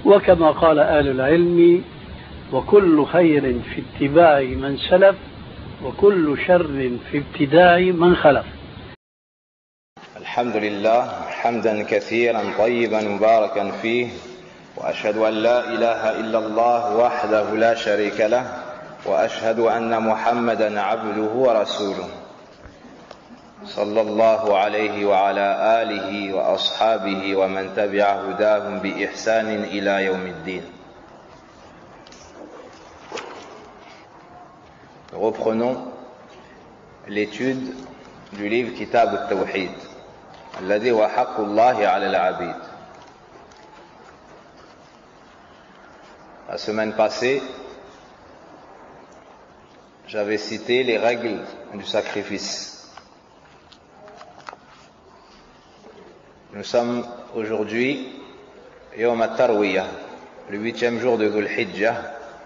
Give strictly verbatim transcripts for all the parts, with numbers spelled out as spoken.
وكما قال أهل العلم وكل خير في اتباع من سلف وكل شر في ابتداع من خلف. الحمد لله حمدا كثيرا طيبا مباركا فيه، وأشهد أن لا إله إلا الله وحده لا شريك له، وأشهد أن محمدا عبده ورسوله صلى الله عليه وعلى آله وأصحابه ومن تبع هداهم بإحسان إلى يوم الدين. Reprenons l'étude du livre Kitab al-Tawhid, الذي هو حق الله على العبيد. La semaine passée, j'avais cité les règles du sacrifice. Nous sommes aujourd'hui Yawm al-Tarwiyah, le huitième jour de Dhul Hijjah.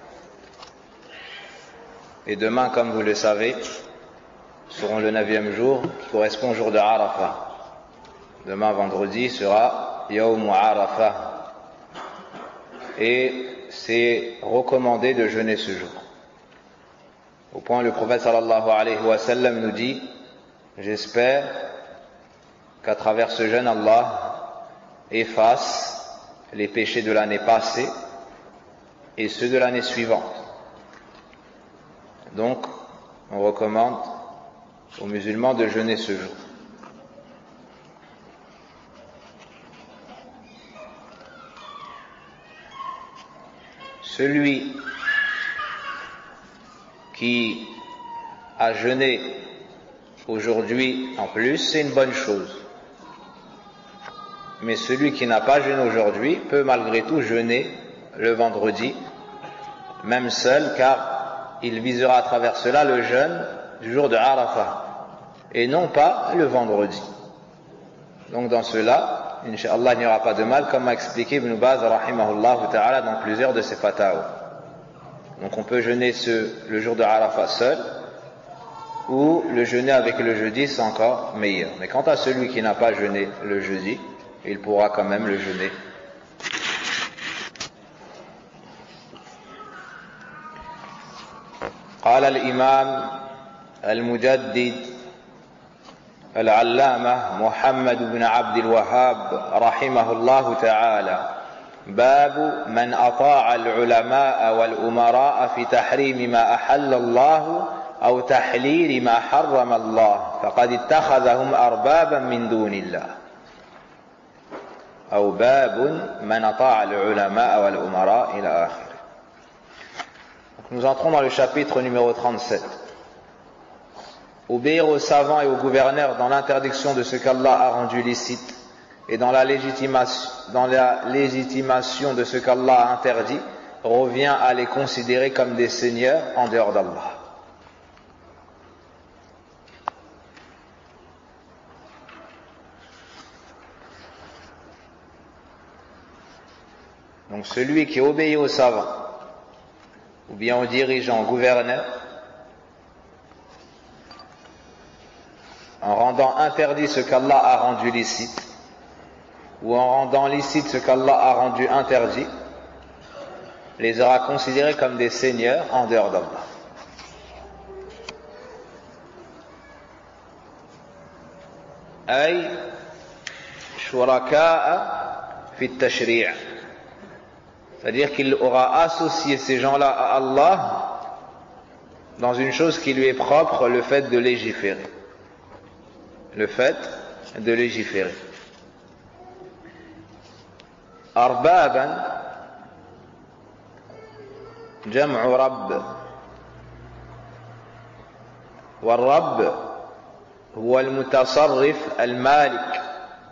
Et demain, comme vous le savez, seront le neuvième jour qui correspond au jour de Arafah. Demain, vendredi, sera Yawm Arafah. Et c'est recommandé de jeûner ce jour. Au point où le prophète sallallahu alayhi wa sallam nous dit: j'espère qu'à travers ce jeûne, Allah efface les péchés de l'année passée et ceux de l'année suivante. Donc, on recommande aux musulmans de jeûner ce jour. Celui qui a jeûné aujourd'hui en plus, c'est une bonne chose. Mais celui qui n'a pas jeûné aujourd'hui peut malgré tout jeûner le vendredi, même seul, car il visera à travers cela le jeûne du jour de Arafah, et non pas le vendredi. Donc dans cela, Inch'Allah, il n'y aura pas de mal, comme a expliqué Ibn Baz rahimahullah ta'ala dans plusieurs de ses fatawa. Donc on peut jeûner ce, le jour de Arafah seul, ou le jeûner avec le jeudi, c'est encore meilleur. Mais quant à celui qui n'a pas jeûné le jeudi, il pourra quand même le jeûner. قال الإمام المجدد العلامة محمد بن عبد الوهاب رحمه الله تعالى: باب من أطاع العلماء والأمراء في تحريم ما أحل الله أو تحليل ما حرم الله فقد اتخذهم أربابا من دون الله. أو باب من أطاع العلماء والأمراء إلى آخره. Nous entrons dans le chapitre numéro trente-sept. Obéir aux savants et aux gouverneurs dans l'interdiction de ce qu'Allah a rendu licite et dans la légitimation, dans la légitimation de ce qu'Allah a interdit revient à les considérer comme des seigneurs en dehors d'Allah. Donc celui qui obéit aux savants ou bien aux dirigeants, aux gouverneurs, en rendant interdit ce qu'Allah a rendu licite, ou en rendant licite ce qu'Allah a rendu interdit, les aura considérés comme des seigneurs en dehors d'Allah. Ay shuraka'a fi at-tashri'. C'est-à-dire qu'il aura associé ces gens-là à Allah dans une chose qui lui est propre, le fait de légiférer. Le fait de légiférer. Arbaban, jam'u rabb. والرب هو المتصرف المالك.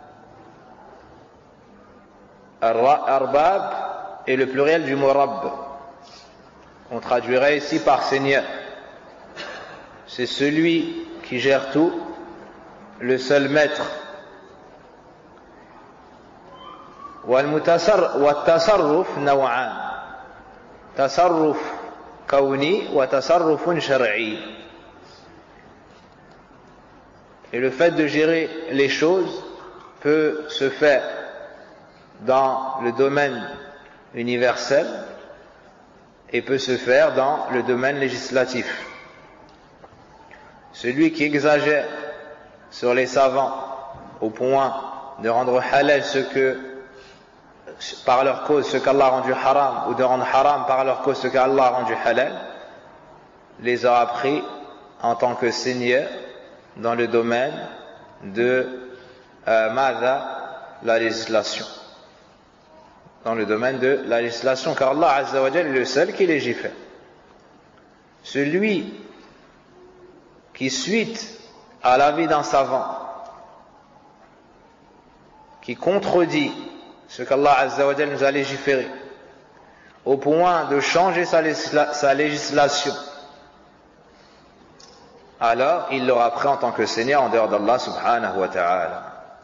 Arbab est le pluriel du mot Rabb. On traduirait ici par Seigneur. C'est celui qui gère tout, le seul maître. والتصرف نوعان: تصرف كوني وتصرف شرعي. Et le fait de gérer les choses peut se faire dans le domaine universel et peut se faire dans le domaine législatif. Celui qui exagère sur les savants au point de rendre halal ce que, par leur cause, ce qu'Allah a rendu haram, ou de rendre haram par leur cause ce qu'Allah a rendu halal, les aura pris en tant que seigneurs dans le domaine de euh, Mada, la législation. Dans le domaine de la législation, car Allah Azza wa Jalla est le seul qui légifère. Celui qui, suite à l'avis d'un savant, qui contredit ce qu'Allah Azza wa Jalla nous a légiféré, au point de changer sa, législa sa législation, alors il l'aura pris en tant que Seigneur en dehors d'Allah subhanahu wa ta'ala.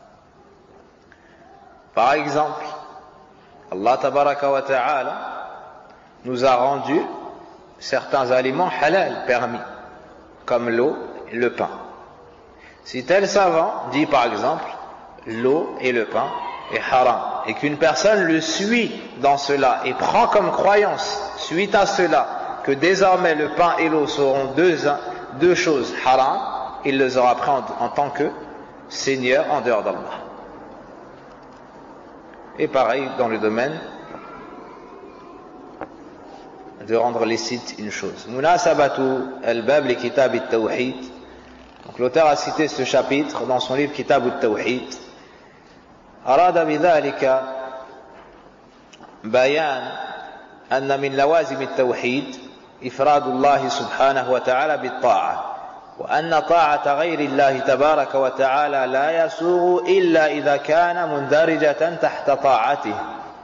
Par exemple, Allah tabaraka wa ta'ala nous a rendu certains aliments halal, permis, comme l'eau et le pain. Si tel savant dit par exemple l'eau et le pain est haram, et qu'une personne le suit dans cela et prend comme croyance suite à cela que désormais le pain et l'eau seront deux, deux choses haram, il les aura pris en, en tant que seigneur en dehors d'Allah. Et pareil dans le domaine de rendre licite une chose. Munasabatu al-bab li kitab al-tawhid. Donc l'auteur a cité ce chapitre dans son livre Kitab al-tawhid. Arada bidhalika bayan anna min lawazim al-tawhid ifrad Allah subhanahu wa ta'ala bit-ta'ah. وأن طاعة غير الله تبارك وتعالى لا يسوغ إلا إذا كان مندرجة تحت طاعته.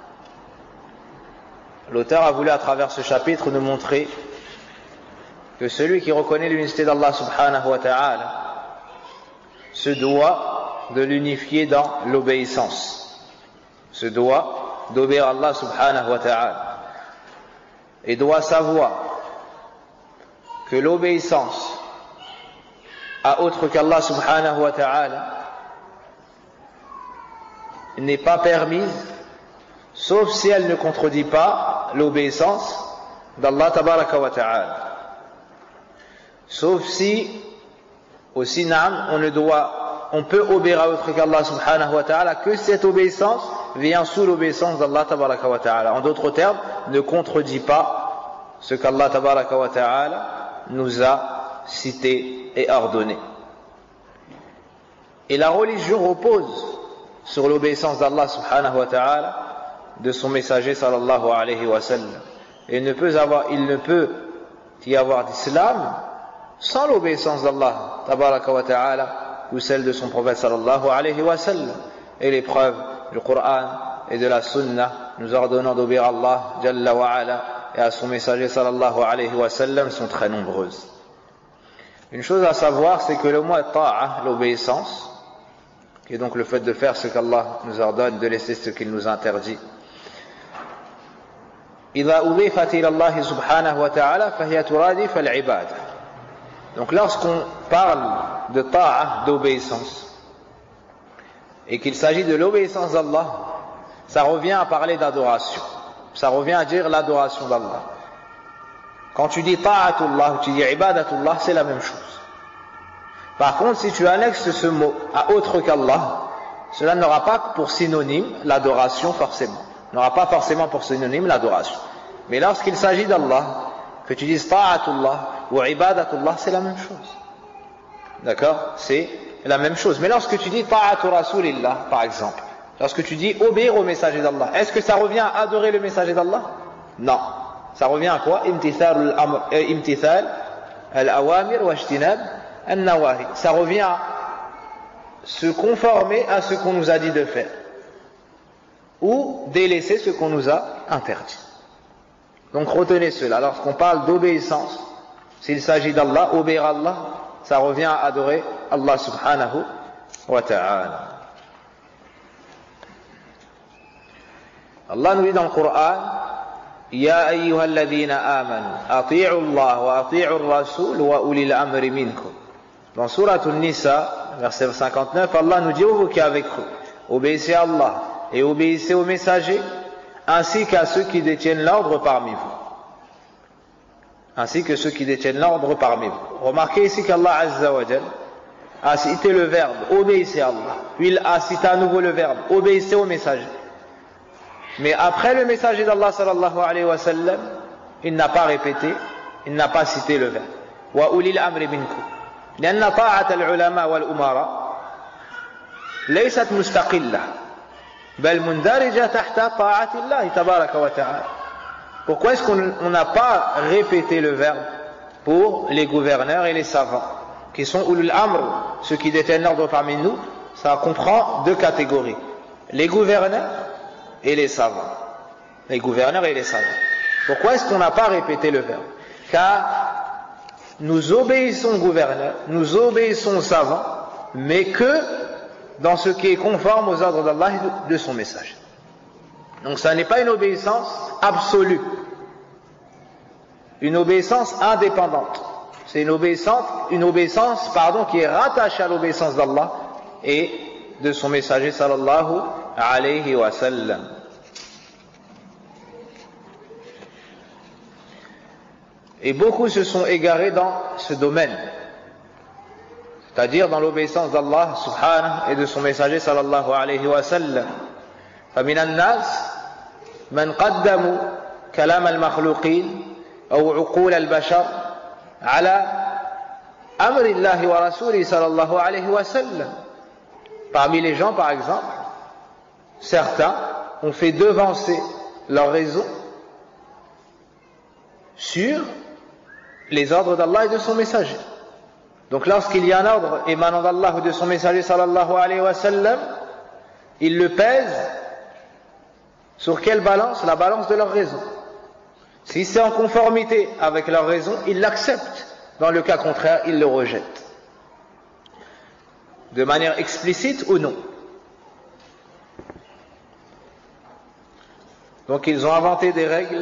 L'auteur a voulu à travers ce chapitre nous montrer que celui qui reconnaît l'unicité d'Allah subhanahu wa ta'ala se doit de l'unifier dans l'obéissance, se doit d'obéir à Allah subhanahu wa ta'ala, et doit savoir que l'obéissance à autre qu'Allah subhanahu wa ta'ala n'est pas permise, sauf si elle ne contredit pas l'obéissance d'Allah tabaraka wa ta'ala. Sauf si, aussi naam, on ne doit, on peut obéir à autre qu'Allah subhanahu wa ta'ala que cette obéissance vient sous l'obéissance d'Allah tabaraka wa ta'ala. En d'autres termes, ne contredit pas ce qu'Allah tabaraka wa ta'ala nous a cité et ordonné. Et la religion repose sur l'obéissance d'Allah subhanahu wa ta'ala, de son messager sallallahu alayhi wa sallam. Et il ne peut avoir, il ne peut y avoir d'islam sans l'obéissance d'Allah tabaraka wa ta'ala ou celle de son prophète sallallahu alayhi wa sallam. Et les preuves du Coran et de la Sunna nous ordonnant d'obéir à Allah jalla wa ala et à son messager sallallahu alayhi wa sallam sont très nombreuses. Une chose à savoir, c'est que le mot ta'a, l'obéissance, qui est donc le fait de faire ce qu'Allah nous ordonne, de laisser ce qu'il nous interdit. إذا أضيفت إلى الله سبحانه وتعالى فهي ترادف العبادة. Donc lorsqu'on parle de ta'a, d'obéissance, et qu'il s'agit de l'obéissance d'Allah, ça revient à parler d'adoration. Ça revient à dire l'adoration d'Allah. Quand tu dis ta'atullah ou tu dis ibadatullah, c'est la même chose. Par contre, si tu annexes ce mot à autre qu'Allah, cela n'aura pas pour synonyme l'adoration forcément. N'aura pas forcément pour synonyme l'adoration. Mais lorsqu'il s'agit d'Allah, que tu dises ta'atullah ou ibadatullah, c'est la même chose. D'accord? C'est la même chose. Mais lorsque tu dis ta'atu rasulillah, par exemple, lorsque tu dis obéir au messager d'Allah, est-ce que ça revient à adorer le messager d'Allah? Non. Ça revient à quoi? Imtithal al-awamir wa ijtinab al-nawahi. Ça revient à se conformer à ce qu'on nous a dit de faire ou délaisser ce qu'on nous a interdit. Donc retenez cela. Lorsqu'on parle d'obéissance, s'il s'agit d'Allah, obéir à Allah, ça revient à adorer Allah subhanahu wa ta'ala. Allah nous dit dans le Coran: يا أيها الذين آمنوا أطيعوا الله وأطيعوا الرسول وأولي الأمر منكم. Dans Sourate An-Nisa, verset cinquante-neuf, Allah nous dit: ô vous qui avez cru, obéissez à Allah et obéissez aux messagers, ainsi qu'à ceux qui détiennent l'ordre parmi vous. Ainsi que ceux qui détiennent l'ordre parmi vous. Remarquez ici qu'Allah Azza wa Jal a cité le verbe obéissez à Allah. Puis il a cité à nouveau le verbe obéissez au messager. Mais après le messager d'Allah sallallahu alayhi wa sallam, il n'a pas répété, il n'a pas cité le verbe. Wa ulil amri minkum. لأن طاعة العلماء والأمراء ليست مستقلة بل مندرجة تحت طاعة الله تبارك وتعالى. Pourquoi est-ce qu'on n'a pas répété le verbe pour les gouverneurs et les savants qui sont ulul amr, ceux qui détiennent l'ordre parmi nous? Ça comprend deux catégories, les gouverneurs et les savants. Les gouverneurs et les savants. Pourquoi est-ce qu'on n'a pas répété le verbe? Car nous obéissons aux gouverneurs, nous obéissons aux savants, mais que dans ce qui est conforme aux ordres d'Allah et de son message. Donc ça n'est pas une obéissance absolue, une obéissance indépendante. C'est une obéissance, une obéissance pardon, qui est rattachée à l'obéissance d'Allah et de son messager sallallahu alayhi wa sallam. Et beaucoup se sont égarés dans ce domaine, c'est-à-dire dans l'obéissance d'Allah subhanahu et de son messager sallallahu alayhi wa sallam. فمن الناس من قدموا كلام المخلوقين أو عقول البشر على أمر الله ورسوله صلى الله عليه وسلم. Parmi les gens, par exemple, certains ont fait devancer leur raison sur les ordres d'Allah et de son messager. Donc lorsqu'il y a un ordre émanant d'Allah ou de son messager sallallahu alayhi wa sallam, ils le pèsent sur quelle balance? La balance de leur raison. Si c'est en conformité avec leur raison, ils l'acceptent. Dans le cas contraire, ils le rejettent. De manière explicite ou non. Donc ils ont inventé des règles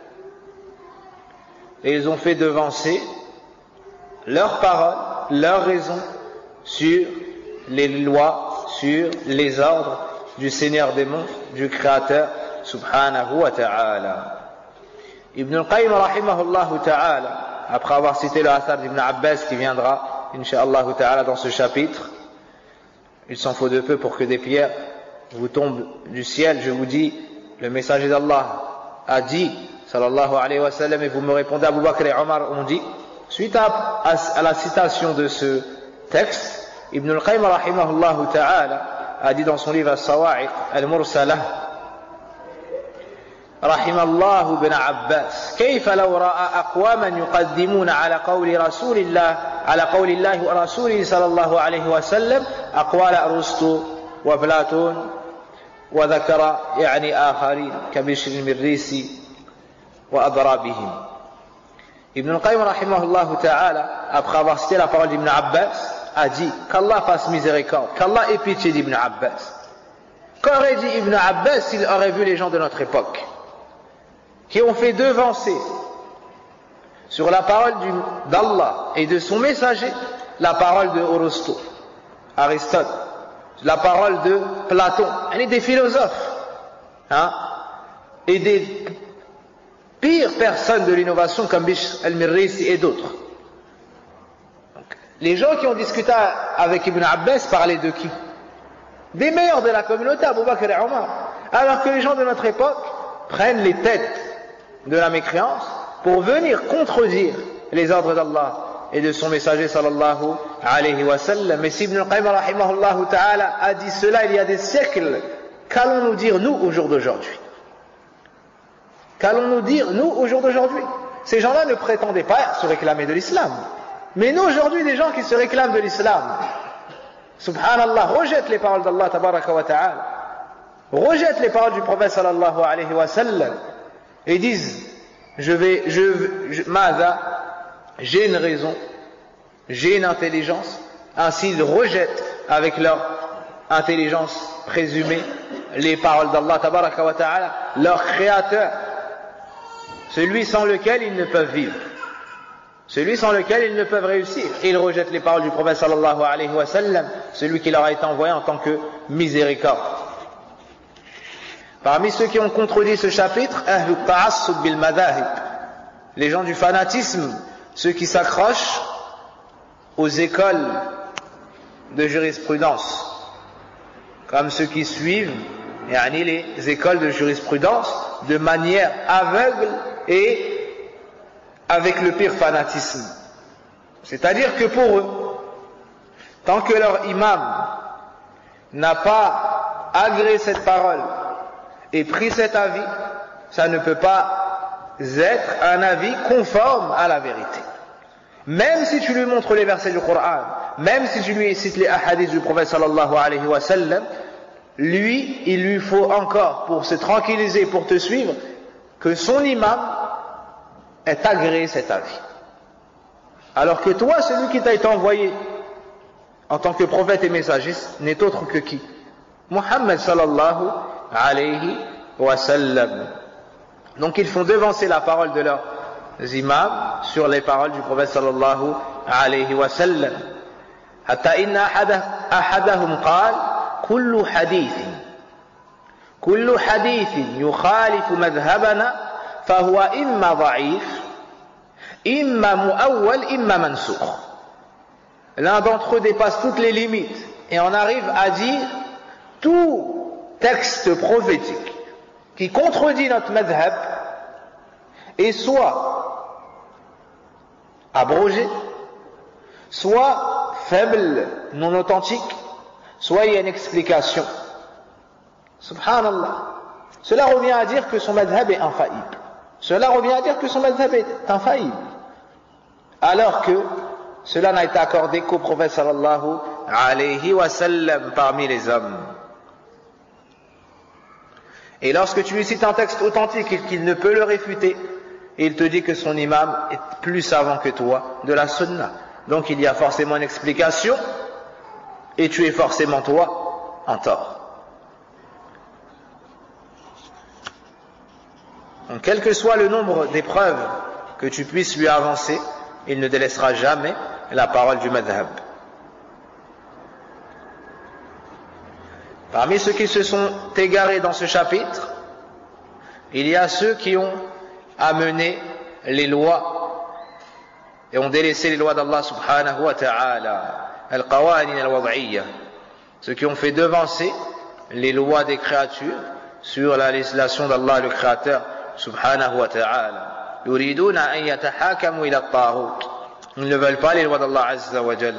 et ils ont fait devancer leurs paroles, leurs raisons sur les lois, sur les ordres du Seigneur des mondes, du Créateur subhanahu wa ta'ala. Ibn al-Qayyim rahimahullah ta'ala, après avoir cité le Athar d'Ibn Abbas qui viendra incha'Allah ta'ala dans ce chapitre, il s'en faut de peu pour que des pierres vous tombent du ciel. Je vous dis, le messager d'Allah a dit sallallahu alayhi wa sallam, et vous me répondez, Abu Bakr et Omar ont dit. Suite à, à, à la citation de ce texte, Ibn al-Qayyim rahimahullah ta'ala a dit dans son livre As-Sawa'iq al-Mursalah, رحم الله بن عباس كيف لو رأى أقواما يقدمون على قول رسول الله على قول الله ورسوله صلى الله عليه وسلم أقوال أرسطو وأفلاطون وذكر يعني آخرين كبشر المريسي وأضرابهم. Ibn al-Qayyim rahimahullah ta'ala, après avoir cité la parole d'Ibn Abbas, a dit qu'Allah fasse miséricorde, qu'Allah ait pitié d'Ibn Abbas. Qu'aurait dit Ibn Abbas s'il aurait vu les gens de notre époque qui ont fait devancer sur la parole d'Allah et de son messager la parole de Aristote, Aristote, la parole de Platon, et des philosophes, hein, et des pires personnes de l'innovation comme Bishr al-Mirrisi et d'autres. Les gens qui ont discuté avec Ibn Abbas parlaient de qui? Des meilleurs de la communauté, Abu Bakr et Omar. Alors que les gens de notre époque prennent les têtes de la mécréance pour venir contredire les ordres d'Allah et de son messager sallallahu alayhi wa sallam. Mais si Ibn al-Qayyim rahimahullah ta'ala a dit cela il y a des siècles, qu'allons-nous dire nous au jour d'aujourd'hui? Qu'allons-nous dire nous au jour d'aujourd'hui? Ces gens-là ne prétendaient pas se réclamer de l'islam. Mais nous aujourd'hui, des gens qui se réclament de l'islam, subhanallah, rejettent les paroles d'Allah tabaraka wa ta'ala, rejettent les paroles du prophète sallallahu alayhi wa sallam, et disent, je vais, je, je Maza, j'ai une raison, j'ai une intelligence. Ainsi ils rejettent avec leur intelligence présumée les paroles d'Allah tabaraka wa ta'ala, leur créateur, celui sans lequel ils ne peuvent vivre, celui sans lequel ils ne peuvent réussir. Et ils rejettent les paroles du prophète sallallahu alayhi wa sallam, celui qui leur a été envoyé en tant que miséricorde. Parmi ceux qui ont contredit ce chapitre, Ahlu Ta'assub bil Madahib, les gens du fanatisme, ceux qui s'accrochent aux écoles de jurisprudence, comme ceux qui suivent yani les écoles de jurisprudence de manière aveugle et avec le pire fanatisme. C'est-à-dire que pour eux, tant que leur imam n'a pas agréé cette parole et pris cet avis, ça ne peut pas être un avis conforme à la vérité. Même si tu lui montres les versets du Coran, même si tu lui cites les hadiths du prophète sallallahu alayhi wa sallam, lui, il lui faut encore, pour se tranquilliser, pour te suivre, que son imam ait agréé cet avis. Alors que toi, celui qui t'a été envoyé en tant que prophète et messagiste, n'est autre que qui? Muhammad sallallahu alayhi wa sallam. Donc ils font devancer la parole de leurs imams sur les paroles du prophète sallallahu alayhi wa sallam. Hatta inna ahadahum qal kullu hadithin kullu hadithin yukhalifu madhhabana fahuwa imma dha'if imma mu'awwal imma mansukh. L'un d'entre eux dépasse toutes les limites et on arrive à dire tout texte prophétique qui contredit notre madhhab est soit abrogé, soit faible, non authentique, soit il y a une explication. Subhanallah. Cela revient à dire que son madhhab est infaillible. Cela revient à dire que son madhhab est infaillible. Alors que cela n'a été accordé qu'au prophète sallallahu alayhi wa sallam parmi les hommes. Et lorsque tu lui cites un texte authentique et qu'il ne peut le réfuter, il te dit que son imam est plus savant que toi de la sunna. Donc il y a forcément une explication et tu es forcément toi en tort. Donc quel que soit le nombre d'épreuves que tu puisses lui avancer, il ne délaissera jamais la parole du madhhab. Parmi ceux qui se sont égarés dans ce chapitre, il y a ceux qui ont amené les lois et ont délaissé les lois d'Allah subhanahu wa ta'ala, al-qawanin al-wad'iyya, ceux qui ont fait devancer les lois des créatures sur la législation d'Allah le Créateur subhanahu wa ta'ala. يريدون أن يتحاكموا إلى الطاغوت. Ils ne veulent pas les lois d'Allah azza wa jal.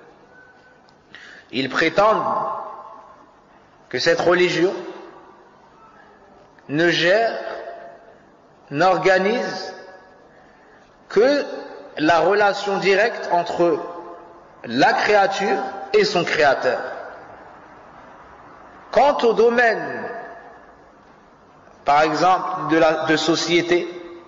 Ils prétendent que cette religion ne gère, n'organise que la relation directe entre la créature et son créateur. Quant au domaine, par exemple, de, la, de société,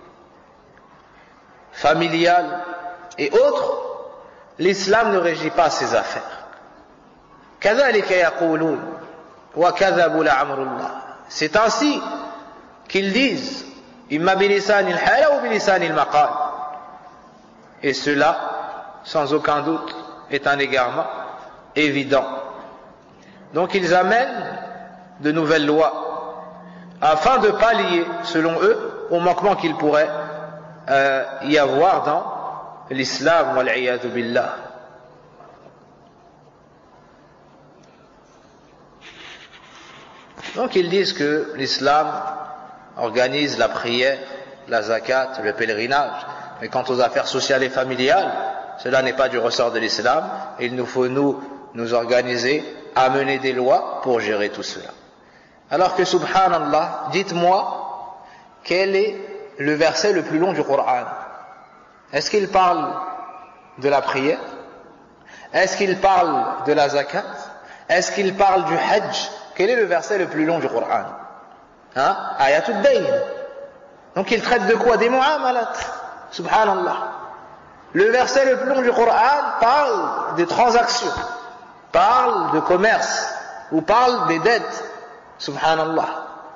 familiale et autres, l'islam ne régit pas ces affaires. كذلك يقولون وكذبوا لعمر الله. C'est ainsi qu'ils disent imma bilisan al-hala ou bilisan al-maqal. Et cela, sans aucun doute, est un égarement évident. Donc ils amènent de nouvelles lois afin de pallier, selon eux, au manquement qu'il pourrait euh, y avoir dans l'islam, wal-'iyadhu billah. Donc ils disent que l'islam organise la prière, la zakat, le pèlerinage, mais quant aux affaires sociales et familiales, cela n'est pas du ressort de l'islam. Il nous faut nous nous organiser, amener des lois pour gérer tout cela. Alors que subhanallah, dites-moi quel est le verset le plus long du Coran? Est-ce qu'il parle de la prière? Est-ce qu'il parle de la zakat? Est-ce qu'il parle du hajj? Quel est le verset le plus long du Coran? Hein? Ayatul Dayn. Donc il traite de quoi? Des mu'amalat. Subhanallah. Le verset le plus long du Coran parle des transactions, parle de commerce, ou parle des dettes. Subhanallah.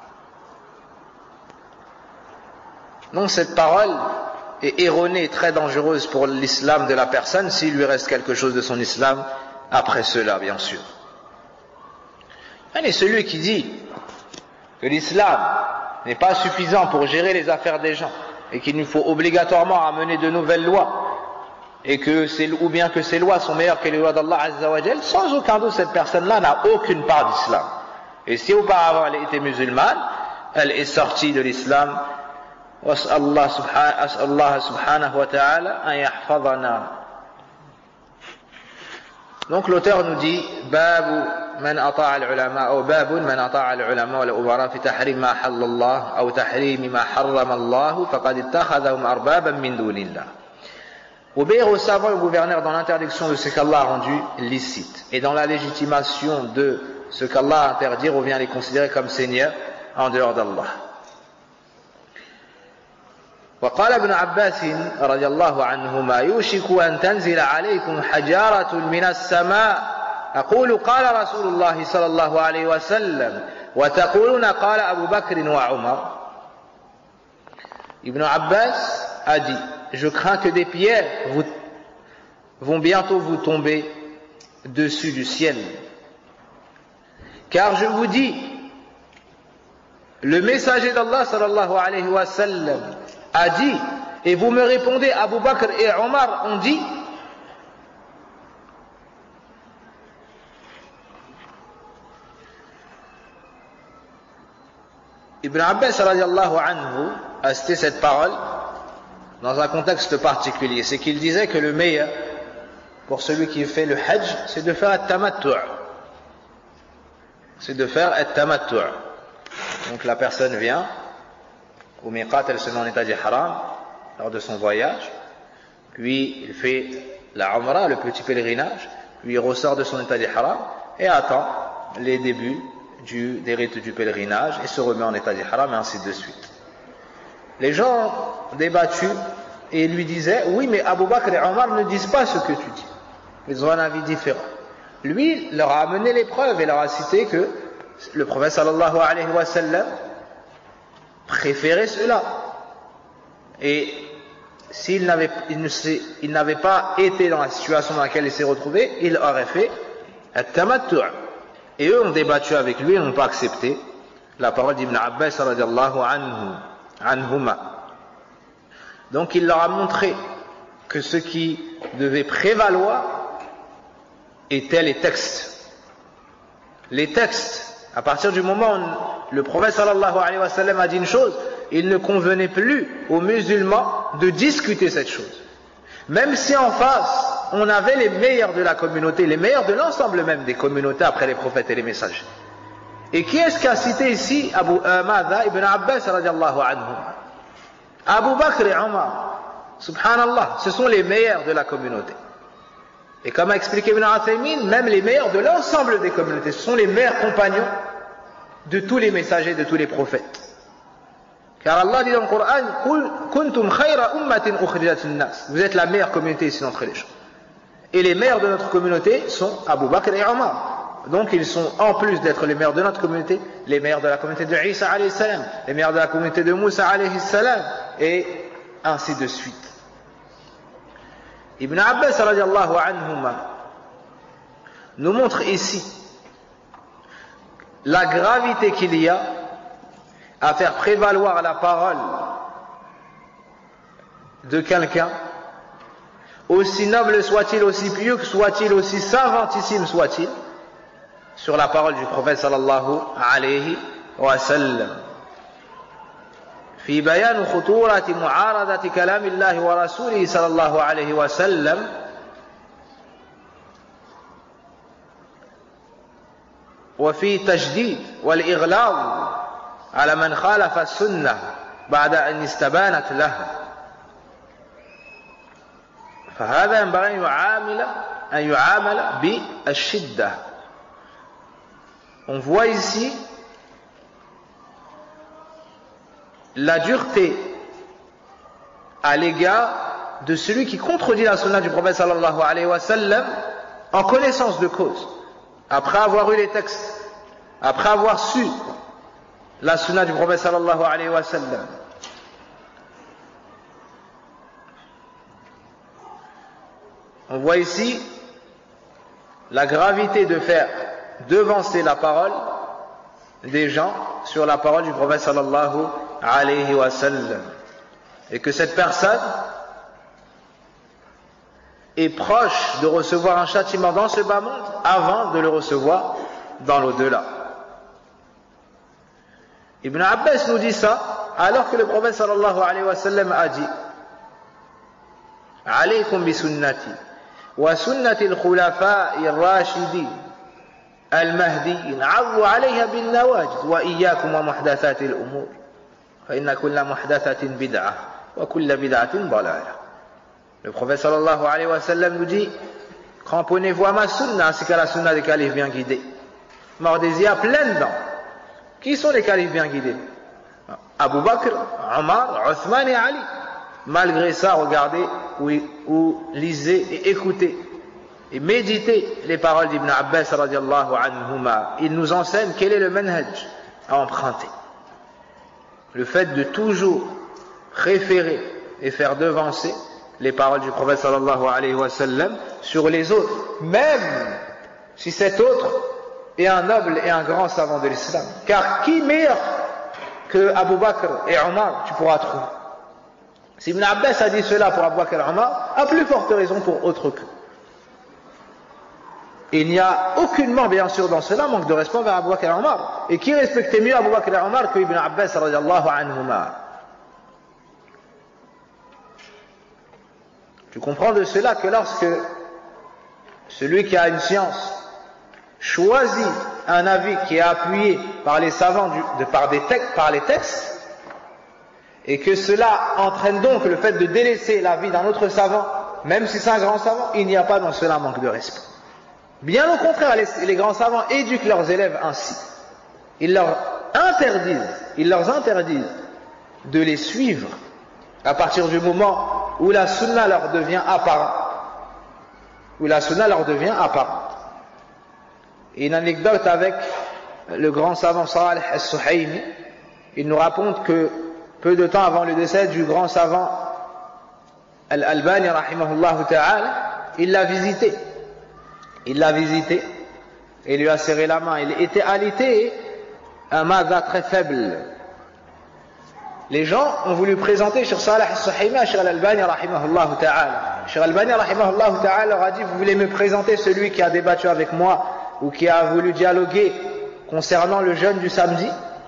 Donc cette parole est erronée et très dangereuse pour l'islam de la personne s'il lui reste quelque chose de son islam après cela, bien sûr. Et celui qui dit que l'islam n'est pas suffisant pour gérer les affaires des gens et qu'il nous faut obligatoirement amener de nouvelles lois et que c'est, ou bien que ces lois sont meilleures que les lois d'Allah Azza wa Jal, sans aucun doute cette personne-là n'a aucune part d'islam. Et si auparavant elle était musulmane, elle est sortie de l'islam. Allah subhanahu wa ta'ala an yahfadana. Donc l'auteur nous dit Babu man ata'a al-ulama ou babun man ata'a al-ulama wal ubara fi tahrim ma halla Allah ou tahrim ma harrama Allah faqad ittakhadhahum arbaban min dunillah. Obéir aux savants et aux gouverneurs dans l'interdiction de ce qu'Allah a rendu licite et dans la légitimation de ce qu'Allah a interdit, on vient les considérer comme seigneurs en dehors d'Allah. وقال ابن عباس رضي الله عنهما يوشك أن تنزل عليكم حجارة من السماء أقول قال رسول الله صلى الله عليه وسلم وتقولون قال أبو بكر وعمر. Ibn Abbas a dit, je crains que des pierres vous, vont bientôt vous tomber dessus du ciel, car je vous dis, le messager d'Allah sallallahu alayhi wa sallam a dit, et vous me répondez, Abu Bakr et Omar ont dit. Ibn Abbas radiallahu anhu a cité cette parole dans un contexte particulier. C'est qu'il disait que le meilleur pour celui qui fait le hajj, c'est de faire at-tamattu'. C'est de faire at-tamattu'. Donc la personne vient au miqat, elle se met en état d'ihram lors de son voyage, puis il fait la umrah, le petit pèlerinage, puis il ressort de son état d'ihram et attend les débuts du, des rites du pèlerinage et se remet en état d'ihram et ainsi de suite. Les gens débattus et lui disaient, oui mais Abu Bakr et Omar ne disent pas ce que tu dis, ils ont un avis différent. Lui leur a amené les preuves et leur a cité que le prophète sallallahu alayhi wa sallam préférait cela. Et s'il n'avait, il ne s'est, il n'avait pas été dans la situation dans laquelle il s'est retrouvé, il aurait fait at-tamattu'. Et eux ont débattu avec lui et n'ont pas accepté la parole d'Ibn Abbas radiallahu anhu, anhuma. Donc il leur a montré que ce qui devait prévaloir étaient les textes. Les textes. À partir du moment où le prophète sallallahu alayhi wa sallam a dit une chose, il ne convenait plus aux musulmans de discuter cette chose. Même si en face, on avait les meilleurs de la communauté, les meilleurs de l'ensemble même des communautés après les prophètes et les messagers. Et qui est-ce qui a cité ici Abu Amada ibn Abbas radiallahu anhu? Abu Bakr et Omar. Subhanallah, ce sont les meilleurs de la communauté. Et comme a expliqué Ibn Uthaymin, même les meilleurs de l'ensemble des communautés, ce sont les meilleurs compagnons de tous les messagers, de tous les prophètes. Car Allah dit dans le Coran, Kuntum khayra ummatin ukhrijat lin-nas. Vous êtes la meilleure communauté ici d'entre les gens. Et les meilleurs de notre communauté sont Abu Bakr et Omar. Donc ils sont, en plus d'être les meilleurs de notre communauté, les meilleurs de la communauté de Isa alayhi salam, les meilleurs de la communauté de Moussa alayhi salam, et ainsi de suite. Ibn Abbas radiallahu anhuma nous montre ici la gravité qu'il y a à faire prévaloir la parole de quelqu'un, aussi noble soit-il, aussi pieux soit-il, aussi savantissime soit-il, sur la parole du prophète sallallahu alayhi wa sallam. في بيان خطورة معارضة كلام الله ورسوله صلى الله عليه وسلم وفي تشديد والإغلاظ على من خالف السنة بعد أن استبانت له. فهذا ينبغي أن يعامل أن يعامل بالشدة. On voit ici la dureté à l'égard de celui qui contredit la sunna du prophète sallallahu alayhi wa sallam en connaissance de cause, après avoir eu les textes, après avoir su la sunna du prophète sallallahu alayhi wa sallam. On voit ici la gravité de faire devancer la parole des gens sur la parole du prophète sallallahu alayhi wa sallam. Et que cette personne est proche de recevoir un châtiment dans ce bas monde avant de le recevoir dans l'au-delà. Ibn Abbas nous dit ça alors que le prophète sallallahu alayhi wa sallam a dit alaykum bi sunnati wa sunnati al-khulafa'i ar-rashidin al-mahdiyyin 'addu 'alayha bin nawajid wa iyyakum wa muhdathati al-umur fa inna kulla muhdathatin bid'ah wa kulla bid'atin dalalah. Le prophète sallallahu alayhi wa sallam nous dit cramponnez-vous à ma sunna ainsi qu'à la sunna des califes bien guidés. Mordez-y à pleines dents. Qui sont les califes bien guidés? Abu Bakr, Omar, Othman et Ali. Malgré ça, regardez ou, ou lisez et écoutez et méditez les paroles d'Ibn Abbas radiallahu anhuma. Il nous enseigne quel est le manhaj à emprunter. Le fait de toujours référer et faire devancer les paroles du prophète sallallahu alayhi wa sallam sur les autres, même si cet autre est un noble et un grand savant de l'islam. Car qui meilleur que Abu Bakr et Omar tu pourras trouver? Si Ibn Abbas a dit cela pour Abu Bakr et Omar, à plus forte raison pour autre que. Il n'y a aucunement, bien sûr, dans cela manque de respect vers Abu Bakr et Omar. Et qui respectait mieux Abu Bakr et Omar que Ibn Abbas radiallahu anhuma? Tu comprends de cela que lorsque celui qui a une science choisit un avis qui est appuyé par les savants du, de, par, des textes, par les textes, et que cela entraîne donc le fait de délaisser l'avis d'un autre savant, même si c'est un grand savant, il n'y a pas dans cela manque de respect. Bien au contraire, les, les grands savants éduquent leurs élèves ainsi. Ils leur interdisent, ils leur interdisent de les suivre à partir du moment où la sunna leur devient apparente. Où la sunna leur devient apparente. Et une anecdote avec le grand savant Salih al-Suhaymi, il nous raconte que peu de temps avant le décès du grand savant Al-Albani rahimahullah ta'ala, il l'a visité. Il l'a visité et lui a serré la main. Il était alité, un madha très faible. Les gens ont voulu présenter Cheikh Salih al-Suhaymi à Cheikh Al-Albani rahimahullah ta'ala. Cheikh Al-Albani rahimahullah ta'ala leur a dit vous voulez me présenter celui qui a débattu avec moi ou qui a voulu dialoguer concernant le jeûne du samedi?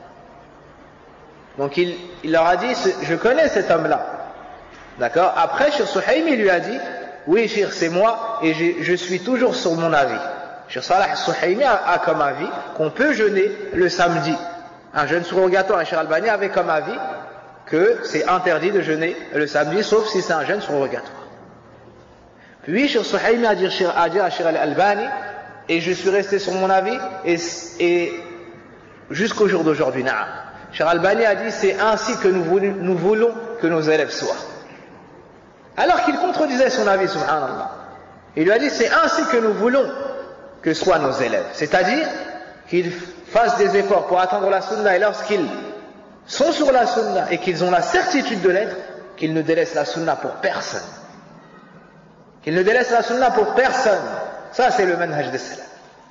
Donc il, il leur a dit je connais cet homme-là. D'accord? Après Cheikh Suhaymi lui a dit oui Cheikh c'est moi et je, je suis toujours sur mon avis. Cheikh Salih al-Suhaymi a, a comme avis qu'on peut jeûner le samedi. Un jeûne surrogatoire. Et Cheikh Al-Albani avait comme avis que c'est interdit de jeûner le samedi sauf si c'est un jeûne surrogatoire. Puis Cheikh Suhaymi a dit, a dit à Cheikh Al-Albani et je suis resté sur mon avis et, et jusqu'au jour d'aujourd'hui. Cheikh Al-Albani a dit c'est ainsi que nous, nous voulons que nos élèves soient. Alors qu'il contredisait son avis, subhanallah. Il lui a dit c'est ainsi que nous voulons que soient nos élèves. C'est-à-dire qu'ils fassent des efforts pour atteindre la sunna et lorsqu'ils sont sur la sunna et qu'ils ont la certitude de l'être, qu'ils ne délaissent la sunna pour personne. Qu'ils ne délaissent la sunna pour personne. Ça c'est le manhaj des salaf.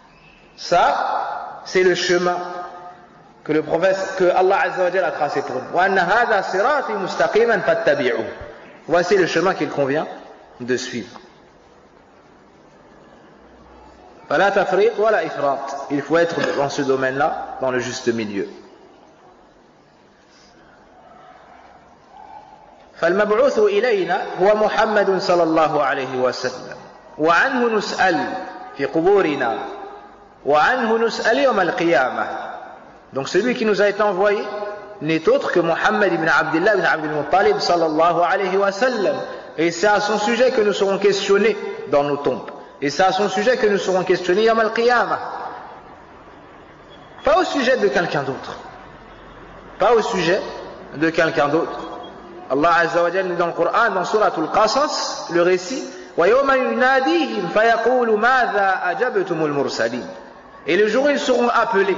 Ça c'est le chemin que le prophète, que Allah Azza wa Jalla a tracé pour nous. Wa anna hadha sirati mustaqiman fattabi'uhu. Voici le chemin qu'il convient de suivre. Fala tafriq wala ifrat. Il faut être dans ce domaine-là, dans le juste milieu. فالمبعوث إلينا هو محمد صلى الله عليه وسلم وعنه نسأل في قبورنا وعنه نسأل يوم القيامة. Donc celui qui nous a été envoyé n'est autre que Muhammad ibn Abdullah ibn Abdul Muttalib sallallahu alayhi wa sallam. Et c'est à son sujet que nous serons questionnés dans nos tombes. Et c'est à son sujet que nous serons questionnés yawm al-qiyamah. Pas au sujet de quelqu'un d'autre. Pas au sujet de quelqu'un d'autre. Allah Azza wa Jalla dans le Coran, dans Surat Al-Qasas, le récit, وَيَوْمَ يُنَادِيهِمْ فَيَقُولُ مَاذَا أَجَبْتُمُ الْمُرْسَلِينَ. Et le jour où ils seront appelés.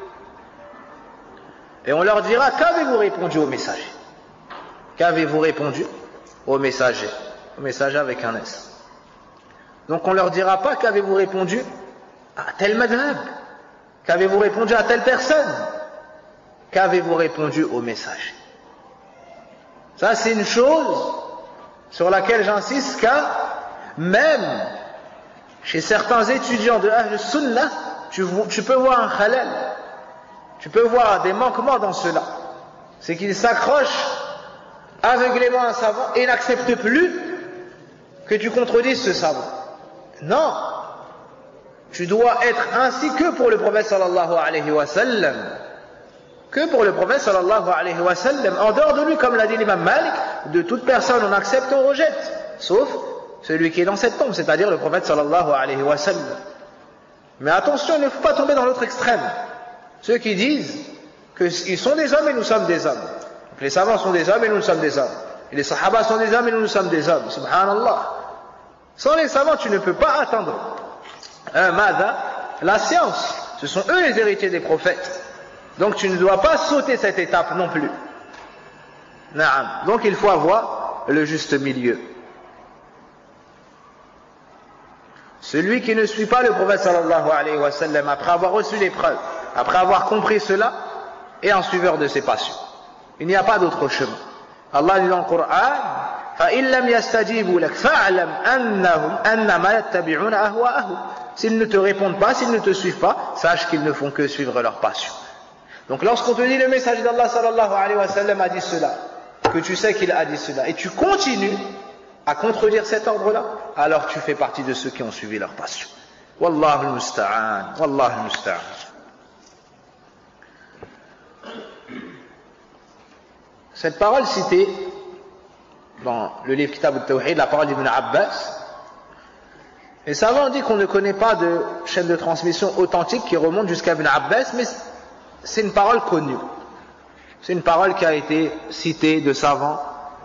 Et on leur dira, qu'avez-vous répondu aux messagers? Qu'avez-vous répondu aux messagers? Aux messagers avec un S. Donc on leur dira pas, qu'avez-vous répondu à tel madhab? Qu'avez-vous répondu à telle personne? qu'avez-vous répondu au message? Ça, c'est une chose sur laquelle j'insiste, car même chez certains étudiants de Ahl Sunnah, tu, tu peux voir un khalal, tu peux voir des manquements dans cela. C'est qu'ils s'accrochent aveuglément à un savant et n'acceptent plus que tu contredises ce savant. Non, tu dois être ainsi que pour le prophète sallallahu alayhi wa sallam. Que pour le prophète sallallahu alayhi wa sallam. En dehors de lui, comme l'a dit l'imam Malik, de toute personne on accepte, on rejette. Sauf celui qui est dans cette tombe, c'est-à-dire le prophète sallallahu alayhi wa sallam. Mais attention, il ne faut pas tomber dans l'autre extrême. Ceux qui disent qu'ils sont des hommes et nous sommes des hommes. Donc les savants sont des hommes et nous sommes des hommes. Et les sahaba sont des hommes et nous, nous sommes des hommes. Subhanallah. Sans les savants, tu ne peux pas atteindre un mada, la science. Ce sont eux les héritiers des prophètes. Donc tu ne dois pas sauter cette étape non plus. Naam. Donc il faut avoir le juste milieu. Celui qui ne suit pas le prophète sallallahu alayhi wa sallam après avoir reçu les preuves, après avoir compris cela, est un suiveur de ses passions. Il n'y a pas d'autre chemin. Allah dit dans le Coran, فَإِن لَمْ يَسْتَجِيبُوا لَكَ فَاعْلَمْ أَنَّهُمْ أَنَّمَا يَتَّبِعُونَ أَهْوَاءَهُمْ. S'ils ne te répondent pas, s'ils ne te suivent pas, sache qu'ils ne font que suivre leurs passions. Donc lorsqu'on te dit le messager d'Allah sallallahu alayhi wa sallam a dit cela, que tu sais qu'il a dit cela, et tu continues à contredire cet ordre-là, alors tu fais partie de ceux qui ont suivi leur passion. Wallahu al-musta'an, wallahu al-musta'an. Cette parole citée dans le livre Kitab al-Tawhid, la parole d'Ibn Abbas, les savants disent qu'on ne connaît pas de chaîne de transmission authentique qui remonte jusqu'à Ibn Abbas, mais c'est une parole connue. C'est une parole qui a été citée de savants,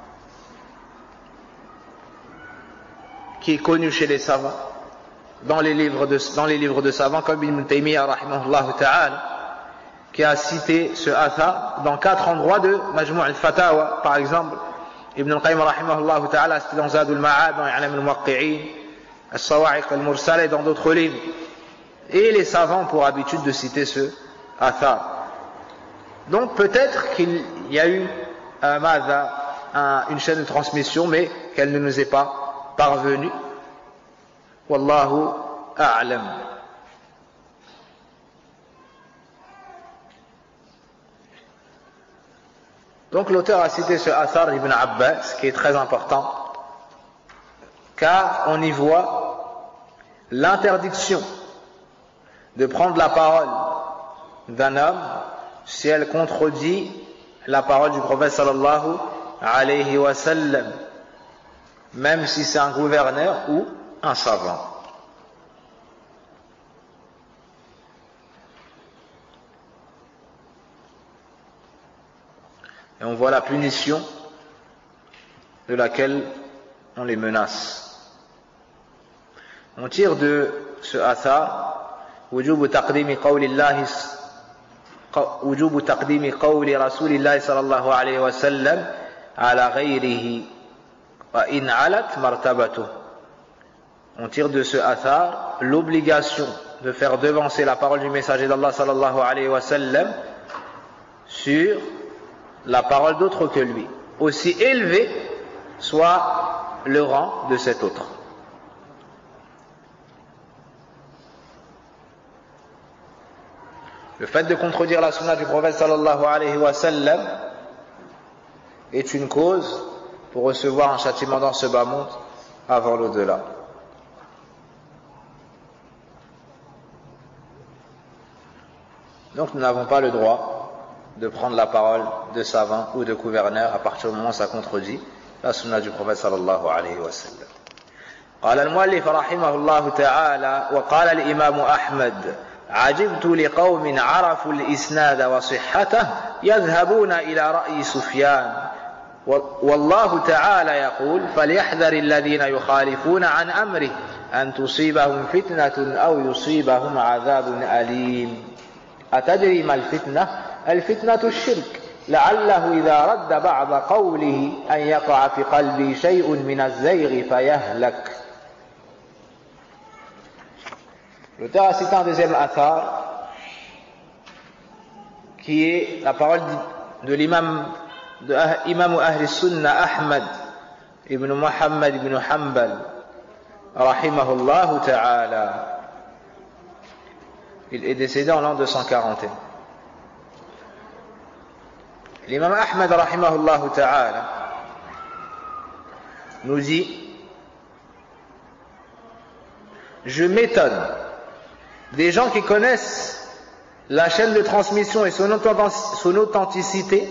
qui est connue chez les savants, dans les livres de, dans les livres de savants, comme Ibn Taymiyyah, rahimahullah ta'ala, qui a cité ce athar dans quatre endroits de Majmou' al-Fatawa, par exemple. Ibn al-Qayyim, rahimahullah ta'ala, c'était dans Zadul Ma'ad, dans I'lam al-Muwaqqi'in, al-Sawa'iq al-Mursala et dans d'autres livres. Et les savants ont pour habitude de citer ce athar. Donc peut-être qu'il y a eu un madha, un, une chaîne de transmission, mais qu'elle ne nous est pas parvenue. Wallahu a'lam. Donc l'auteur a cité ce athar d'Ibn Abbas, qui est très important, car on y voit l'interdiction de prendre la parole d'un homme si elle contredit la parole du prophète sallallahu alayhi wa sallam, même si c'est un gouverneur ou un savant. Et on voit la punition de laquelle on les menace. On tire de ce athar وجوب تقديم قول الله وجوب تقديم قول رسول الله صلى الله عليه وسلم على غيره وإن علت مرتبته. On tire de ce athar l'obligation de faire devancer la parole du messager d'Allah sallallahu alayhi wa sallam sur la parole d'autre que lui, aussi élevé soit le rang de cet autre. Le fait de contredire la sunna du prophète sallallahu alayhi wa sallam est une cause pour recevoir un châtiment dans ce bas monde avant l'au-delà. Donc nous n'avons pas le droit de prendre la parole de savant ou de gouverneur à partir du moment où ça contredit la sunna du prophète sallallahu alayhi wa sallam. قال المؤلف رحمه الله تعالى وقال الإمام أحمد عجبت لقوم عرفوا الإسناد وصحته يذهبون إلى رأي سفيان والله تعالى يقول فليحذر الذين يخالفون عن أمره أن تصيبهم فتنة أو يصيبهم عذاب أليم. أتدري ما الفتنة؟ الفتنة الشرك لعله إذا رد بعض قوله أن يقع في قلبي شيء من الزيغ فيهلك. L'auteur a cité un deuxième athar qui est la parole de l'imam de Imam Ahl Sunnah Ahmad ibn Muhammad ibn Hanbal rahimahullah ta'ala. Il est décédé en l'an deux cent quarante et un. L'imam Ahmad rahimahullah ta'ala nous dit: je m'étonne des gens qui connaissent la chaîne de transmission et son authenticité,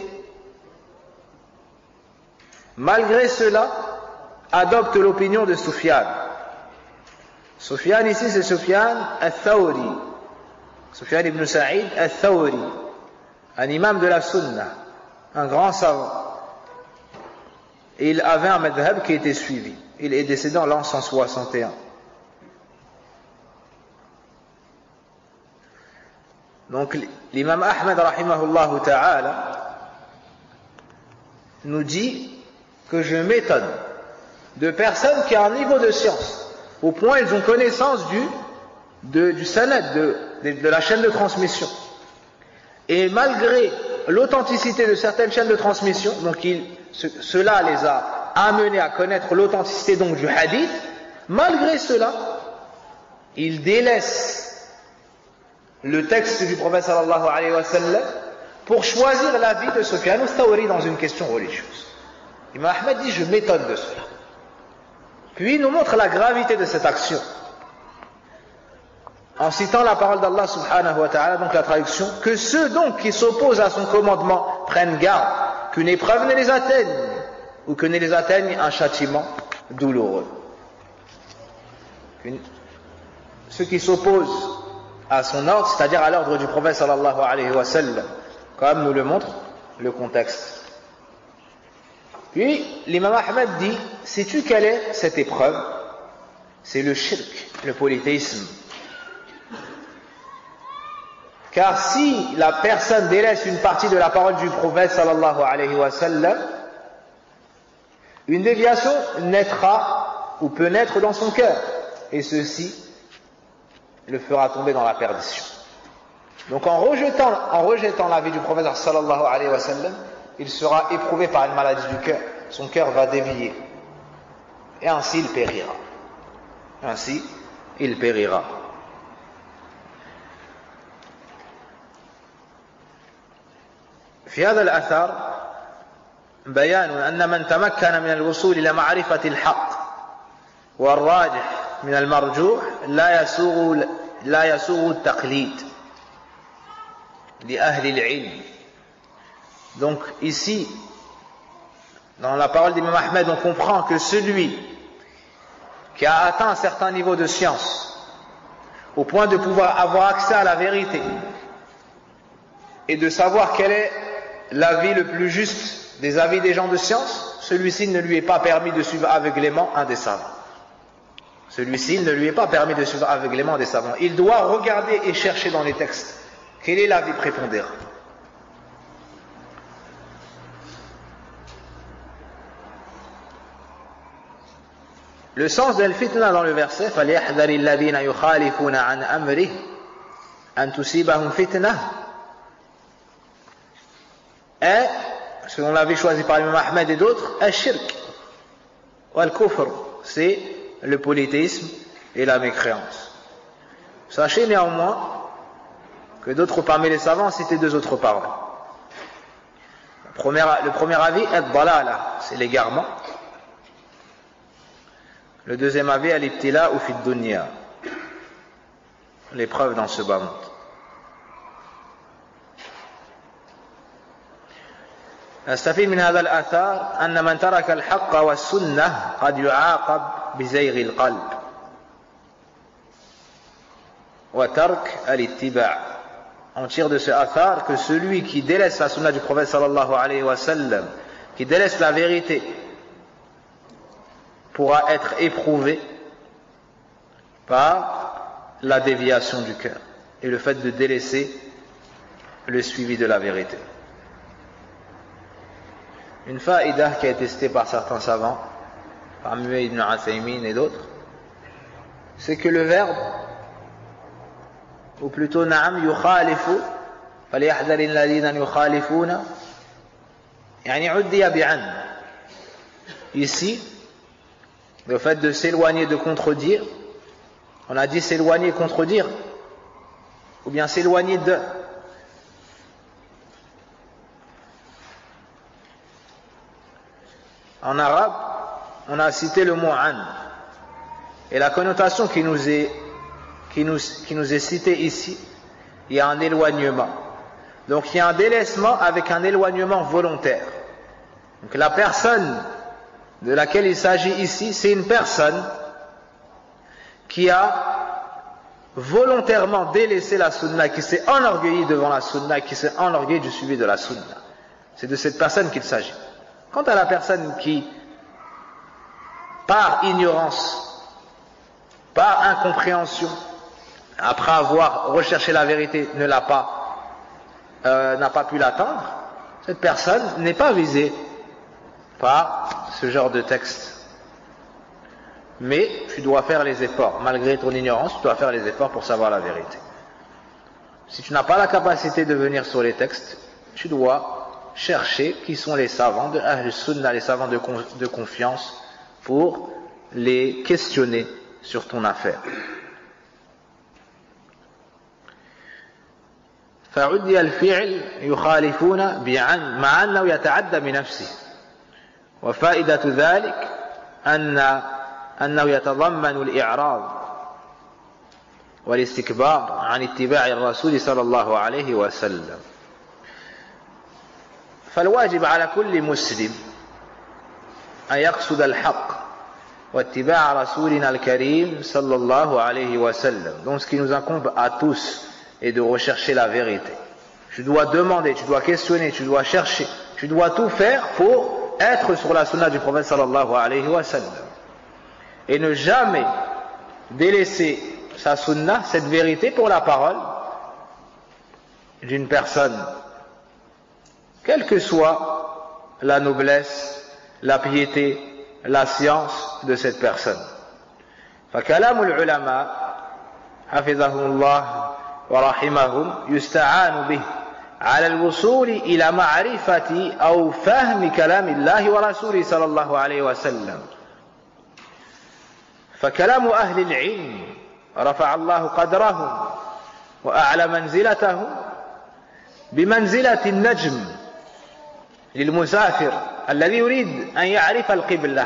malgré cela adoptent l'opinion de Sufyan. Sufyan ici c'est Sufyan al-Thawri, Sufyan ibn Sa'id al-Thawri, un imam de la Sunna, un grand savant. Et il avait un madhab qui était suivi. Il est décédé en l'an cent soixante et un. Donc l'imam Ahmad rahimahullah ta'ala nous dit que je m'étonne de personnes qui ont un niveau de science au point ils ont connaissance du, de, du sanad, de, de, de la chaîne de transmission, et malgré l'authenticité de certaines chaînes de transmission, donc il, ce, cela les a amenés à connaître l'authenticité donc du hadith, malgré cela ils délaissent le texte du prophète sallallahu alayhi wa sallam pour choisir l'avis de Sufyan al-Thawri dans une question religieuse. Imam Ahmed dit: je m'étonne de cela. Puis il nous montre la gravité de cette action en citant la parole d'Allah subhanahu wa ta'ala, donc la traduction: que ceux donc qui s'opposent à son commandement prennent garde qu'une épreuve ne les atteigne ou que ne les atteigne un châtiment douloureux. Qu'une... Ceux qui s'opposent à son ordre, c'est-à-dire à, à l'ordre du prophète sallallahu alayhi wa sallam, comme nous le montre le contexte. Puis l'imam Ahmed dit: sais-tu quelle est cette épreuve? C'est le shirk, le polythéisme. Car si la personne délaisse une partie de la parole du prophète sallallahu alayhi wa sallam, une déviation naîtra ou peut naître dans son cœur, et ceci le fera tomber dans la perdition. Donc en rejetant, en rejetant l'avis du prophète sallallahu alayhi wa sallam, il sera éprouvé par une maladie du cœur, son cœur va dévier, et ainsi il périra. Ainsi il périra. في هذا الأثر بيان أن من تمكن من الوصول إلى معرفة الحق والراجح من المرجوح لا يسوغ لا يسوغ التقليد لأهل العلم. Donc ici, dans la parole d'Imam Ahmed, on comprend que celui qui a atteint un certain niveau de science au point de pouvoir avoir accès à la vérité et de savoir quel est l'avis le plus juste des avis des gens de science, celui-ci ne lui est pas permis de suivre aveuglément un des savants. Celui-ci ne lui est pas permis de suivre aveuglément des savants. Il doit regarder et chercher dans les textes quel est l'avis prépondérant. Le sens de al-fitna dans le verset: فَلْيَحْذَرِ الَّذِينَ يُخَالِفُونَ عَنْ أَمْرِهِ أَنْ تُصِيبَهُمْ فِتْنَةٌ est, selon l'avis choisi par l'imam Ahmed et d'autres, al-shirk ou al-kufr, c'est le polythéisme et la mécréance. Sachez néanmoins que d'autres parmi les savants citaient deux autres paroles. Le premier, le premier avis est dalala, c'est l'égarement. Le deuxième avis, al-ibtila ou fi dunya, l'épreuve dans ce bas monde. نستفيد من هذا الآثار أن من ترك الحق والسنة قد يعاقب بزيغ القلب وترك الاتباع. On tire de ce athar que celui qui délaisse la sunna du prophète sallallahu alayhi wa sallam, qui délaisse la vérité, pourra être éprouvé par la déviation du cœur et le fait de délaisser le suivi de la vérité. Une faïda qui a été citée par certains savants, parmi eux Ibn Uthaymin et d'autres, c'est que le verbe, ou plutôt na'am yukhalifu, فليحذر الذين يخالفون يعني عدي بعن. Ici, le fait de s'éloigner de contredire, on a dit s'éloigner et contredire, ou bien s'éloigner de. En arabe, on a cité le mot an, et la connotation qui nous est, qui nous, qui nous est citée ici, il y a un éloignement. Donc il y a un délaissement avec un éloignement volontaire. Donc la personne de laquelle il s'agit ici, c'est une personne qui a volontairement délaissé la sunna, qui s'est enorgueilli devant la sunna, qui s'est enorgueilli du suivi de la sunna. C'est de cette personne qu'il s'agit. Quant à la personne qui, par ignorance, par incompréhension, après avoir recherché la vérité, ne l'a pas, euh, n'a pas pu l'atteindre, cette personne n'est pas visée par ce genre de texte. Mais tu dois faire les efforts, malgré ton ignorance, tu dois faire les efforts pour savoir la vérité. Si tu n'as pas la capacité de venir sur les textes, tu dois chercher qui sont les savants de Ahl Sunnah, les savants de, con, de confiance, pour les questionner sur ton affaire. فعدي الفعل يخالفون بعن مع أنه يتعدى بنفسه وفائدة ذلك أن أنه يتضمن الإعراض والاستكبار عن اتباع الرسول صلى الله عليه وسلم. فالواجب على كل مسلم أن يقصد الحق واتباع رسولنا الكريم صلى الله عليه وسلم. Donc ce qui nous incombe à tous est de rechercher la vérité. Tu dois demander, tu dois questionner, tu dois chercher, tu dois tout faire pour être sur la sunna du prophète sallallahu alayhi wa sallam. Et ne jamais délaisser sa sunna, cette vérité, pour la parole d'une personne, quelle que soit la noblesse, la piété, la science de cette personne. فكلام العلماء حفظهم الله ورحمهم يستعان به على الوصول إلى معرفة أو فهم كلام الله ورسوله صلى الله عليه وسلم. فكلام أهل العلم رفع الله قدرهم وأعلى منزلتهم بمنزلة النجم للمسافر الذي يريد أن يعرف القبلة.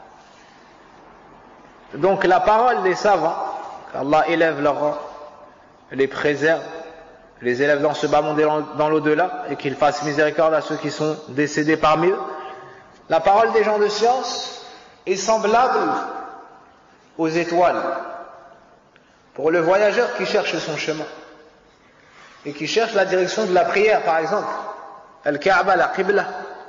Donc la parole des savants, qu'Allah élève leur rang, les préserve, les élève dans ce bas monde et dans l'au-delà, et qu'il fasse miséricorde à ceux qui sont décédés parmi eux. La parole des gens de science est semblable aux étoiles pour le voyageur qui cherche son chemin et qui cherche la direction de la prière, par exemple Al-Kaaba, la Qibla.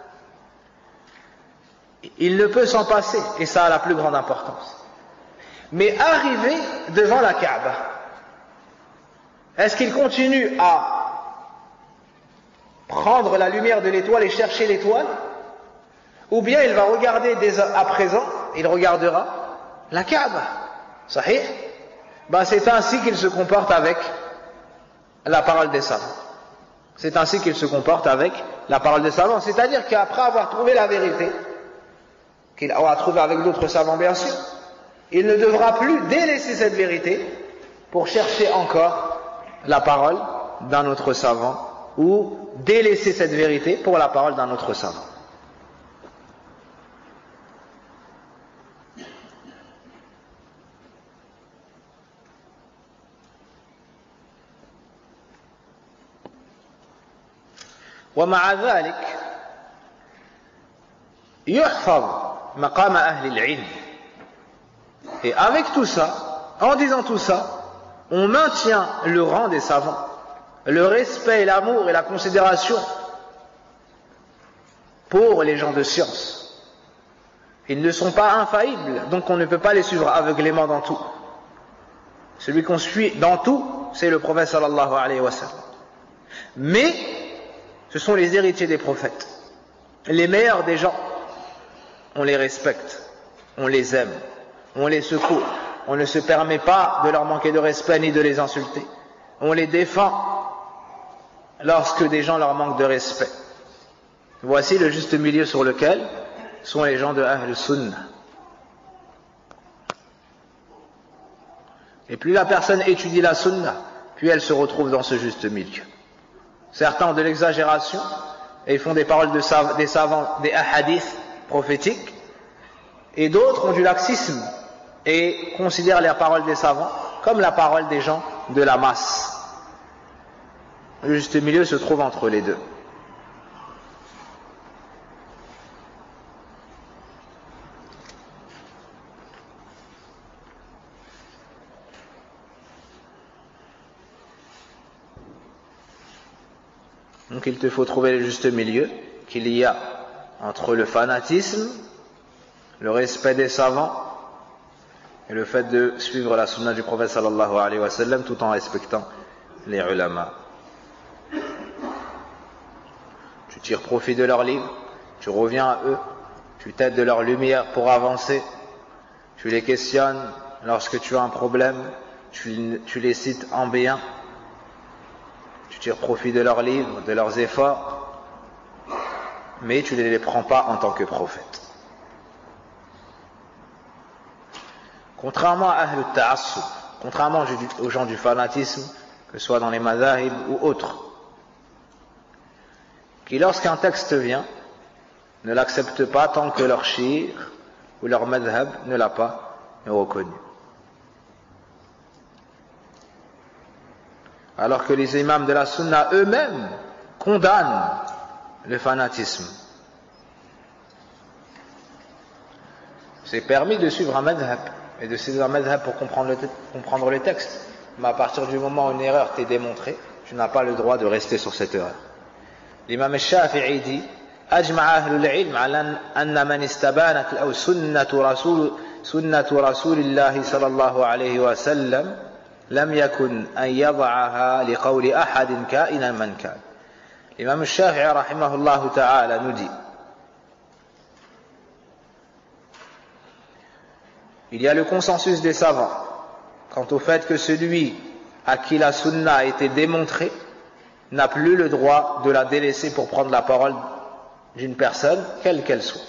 Il ne peut s'en passer, et ça a la plus grande importance. Mais arriver devant la Kaaba, est-ce qu'il continue à prendre la lumière de l'étoile et chercher l'étoile, ou bien il va regarder dès à présent, il regardera la Kaaba? Sahih? Ben c'est ainsi qu'il se comporte avec la parole des savants. C'est ainsi qu'il se comporte avec la parole des savants. C'est-à-dire qu'après avoir trouvé la vérité, qu'il aura trouvé avec d'autres savants bien sûr, il ne devra plus délaisser cette vérité pour chercher encore la parole d'un autre savant, ou délaisser cette vérité pour la parole d'un autre savant. ومع ذلك يحفظ مقام أهل العلم. Et avec tout ça, en disant tout ça, on maintient le rang des savants, le respect et l'amour et la considération pour les gens de science. Ils ne sont pas infaillibles, donc on ne peut pas les suivre aveuglément dans tout. Celui qu'on suit dans tout, c'est le prophète sallallahu alayhi wa sallam. Mais ce sont les héritiers des prophètes, les meilleurs des gens. On les respecte, on les aime, on les secourt, on ne se permet pas de leur manquer de respect ni de les insulter, on les défend lorsque des gens leur manquent de respect. Voici le juste milieu sur lequel sont les gens de Ahl Sunnah. Et plus la personne étudie la Sunnah, plus elle se retrouve dans ce juste milieu. Certains ont de l'exagération et font des paroles de sav- des savants, des hadiths prophétiques, et d'autres ont du laxisme et considèrent les paroles des savants comme la parole des gens de la masse. Le juste milieu se trouve entre les deux. Donc il te faut trouver le juste milieu qu'il y a entre le fanatisme, le respect des savants et le fait de suivre la sunna du prophète sallallahu alayhi wa sallam tout en respectant les ulama. Tu tires profit de leurs livres, tu reviens à eux, tu t'aides de leur lumière pour avancer, tu les questionnes lorsque tu as un problème, tu, tu les cites en bien, tu tires profit de leurs livres, de leurs efforts, mais tu ne les prends pas en tant que prophète. Contrairement à Ahl al-Ta'assub, contrairement aux gens du fanatisme, que ce soit dans les madhahib ou autres, qui lorsqu'un texte vient, ne l'acceptent pas tant que leur shir ou leur madhab ne l'a pas reconnu. Alors que les imams de la sunna eux-mêmes condamnent le fanatisme. C'est permis de suivre un madhab et de suivre un madhab pour comprendre le, comprendre le texte, mais à partir du moment où une erreur t'est démontrée, tu n'as pas le droit de rester sur cette erreur. L'imam al-Shafi'i dit أجمع أهل العلم على أن من استبانت له سنة رسول سنة رسول الله صلى الله عليه وسلم لم يكن أن يضعها لقول أحد كائنا من كان. L'imam al-Shafi'i rahimahullah ta'ala nous dit il y a le consensus des savants quant au fait que celui à qui la sunna a été démontrée n'a plus le droit de la délaisser pour prendre la parole d'une personne, quelle qu'elle soit.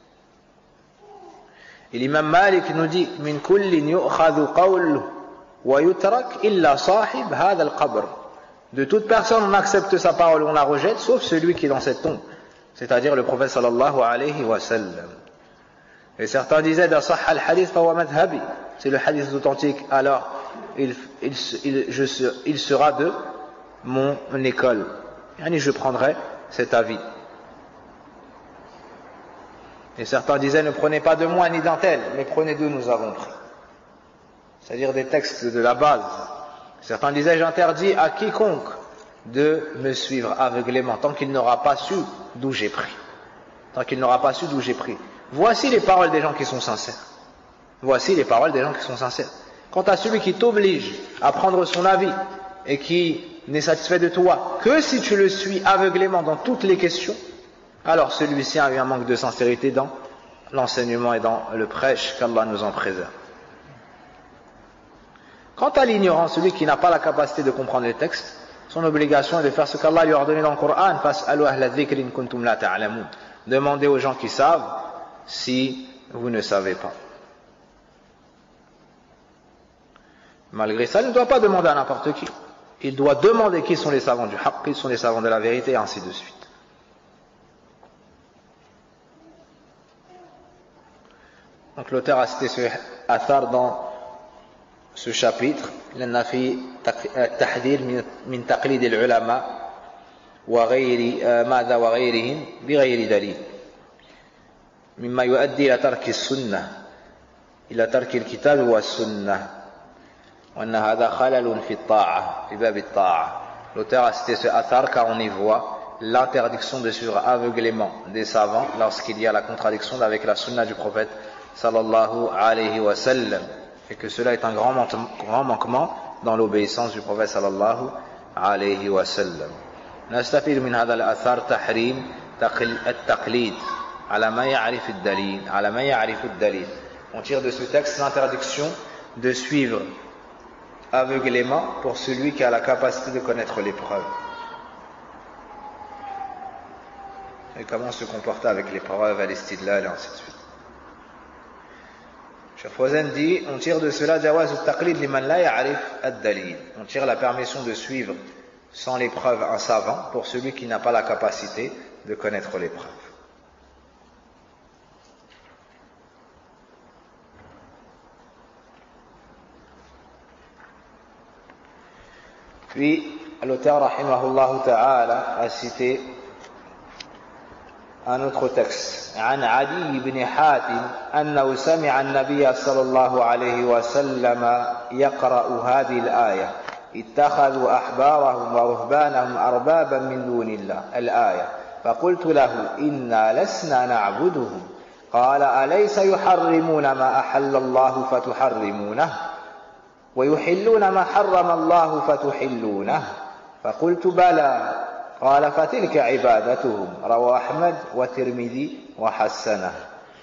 Et l'imam Malik nous dit min kullin yu'khadhu qawluhu wa yutrak illa sahib hadha al-qabr. De toute personne on accepte sa parole, on la rejette, sauf celui qui est dans cette tombe, c'est-à-dire le prophète sallallahu alayhi wa sallam. Et certains disaient da sahha al-hadith fa huwa madhhabi, c'est le hadith authentique, alors il, il, il, je, il sera de mon école, yani je prendrai cet avis. Et certains disaient ne prenez pas de moi ni d'un tel, mais prenez d'eux nous avons pris, c'est-à-dire des textes de la base. Certains disaient j'interdis à quiconque de me suivre aveuglément tant qu'il n'aura pas su d'où j'ai pris, tant qu'il n'aura pas su d'où j'ai pris. Voici les paroles des gens qui sont sincères. Voici les paroles des gens qui sont sincères. Quant à celui qui t'oblige à prendre son avis et qui n'est satisfait de toi que si tu le suis aveuglément dans toutes les questions, alors celui-ci a eu un manque de sincérité dans l'enseignement et dans le prêche, qu'Allah nous en préserve. Quant à l'ignorant, celui qui n'a pas la capacité de comprendre les textes, son obligation est de faire ce qu'Allah lui a ordonné dans le Coran. Demandez aux gens qui savent si vous ne savez pas. Malgré ça, il ne doit pas demander à n'importe qui. Il doit demander qui sont les savants du haqq, qui sont les savants de la vérité, et ainsi de suite. Donc l'auteur a cité ce athar dans ce chapitre. Il a fait tahdhir min taqlid al-ulama wa ghayri madha wa ghayrihim bi ghayri dalil mimma yuaddi ila tarki as-sunnah ila tarki al-kitab wa as-sunnah wa anna hadha khalalun fi at-ta'ah fi bab at-ta'ah. L'auteur a cité ce athar car on y voit l'interdiction de suivre aveuglément des savants lorsqu'il y a la contradiction avec la sunna du prophète sallallahu alayhi wa sallam, et que cela est un grand, grand manquement dans l'obéissance du prophète sallallahu alayhi wa sallam. نستفيد من هذا الأثر تحريم التقليد على ما يعرف الدليل على ما يعرف الدليل. On tire de ce texte l'interdiction de suivre aveuglément pour celui qui a la capacité de connaître les preuves. et comment se comporter avec les preuves, al-istidlal et ainsi de suite. Cheikh Fawzan dit, on tire de cela jawaz al-taqlid liman la ya'rif ad-dalil. On tire la permission de suivre sans les preuves un savant pour celui qui n'a pas la capacité de connaître les preuves. Puis, l'auteur, rahimahullah ta'ala, a cité un autre texte. عن عدي بن حاتم أنه سمع النبي صلى الله عليه وسلم يقرأ هذه الآية اتخذوا أحبارهم ورهبانهم أربابا من دون الله الآية فقلت له إنا لسنا نعبدهم قال أليس يحرمون ما أحل الله فتحرمونه ويحلون ما حرم الله فتحلونه فقلت بلى قال فتلك عبادتهم رواه أحمد والترمذي وحسنه.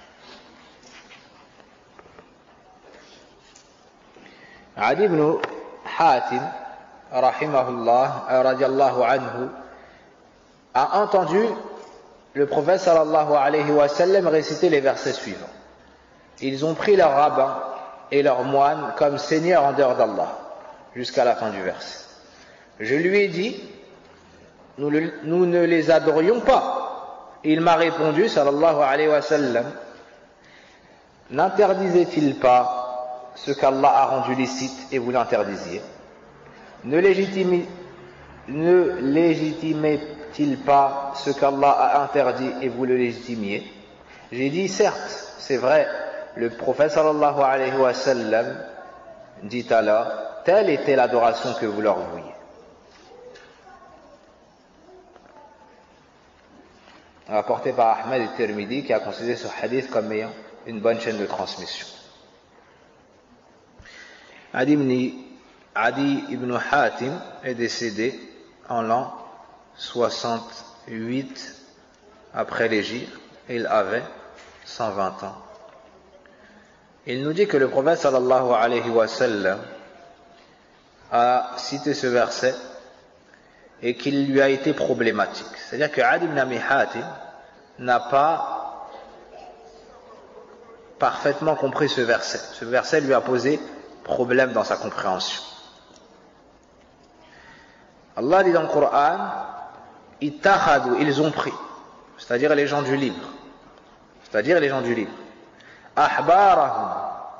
عدي بن حاتم rahimahullah radiallahu anhu a entendu le prophète sallallahu alayhi wa sallam réciter les versets suivants. Ils ont pris leurs rabbins et leurs moines comme seigneurs en dehors d'Allah jusqu'à la fin du verset. Je lui ai dit, nous, le, nous ne les adorions pas. Il m'a répondu sallallahu alayhi wa sallam, n'interdisait-il pas ce qu'Allah a rendu licite et vous l'interdisiez? Ne légitimait, ne légitimait-il pas ce qu'Allah a interdit et vous le légitimiez? J'ai dit, certes, c'est vrai. Le prophète sallallahu alayhi wa sallam dit alors, telle était l'adoration que vous leur vouiez. Rapporté par Ahmed et Tirmidhi, qui a considéré ce hadith comme ayant une bonne chaîne de transmission. Adi ibn, Adi ibn Hatim est décédé en l'an soixante-huit après l'Hégire et il avait cent vingt ans. Il nous dit que le prophète sallallahu alayhi wa sallam a cité ce verset et qu'il lui a été problématique. C'est-à-dire que Adi ibn Abi Hatim n'a pas parfaitement compris ce verset. Ce verset lui a posé problème dans sa compréhension. Allah dit dans le Coran, ittakhadou, ils ont pris, c'est-à-dire les gens du livre, c'est-à-dire les gens du livre. أحبارهم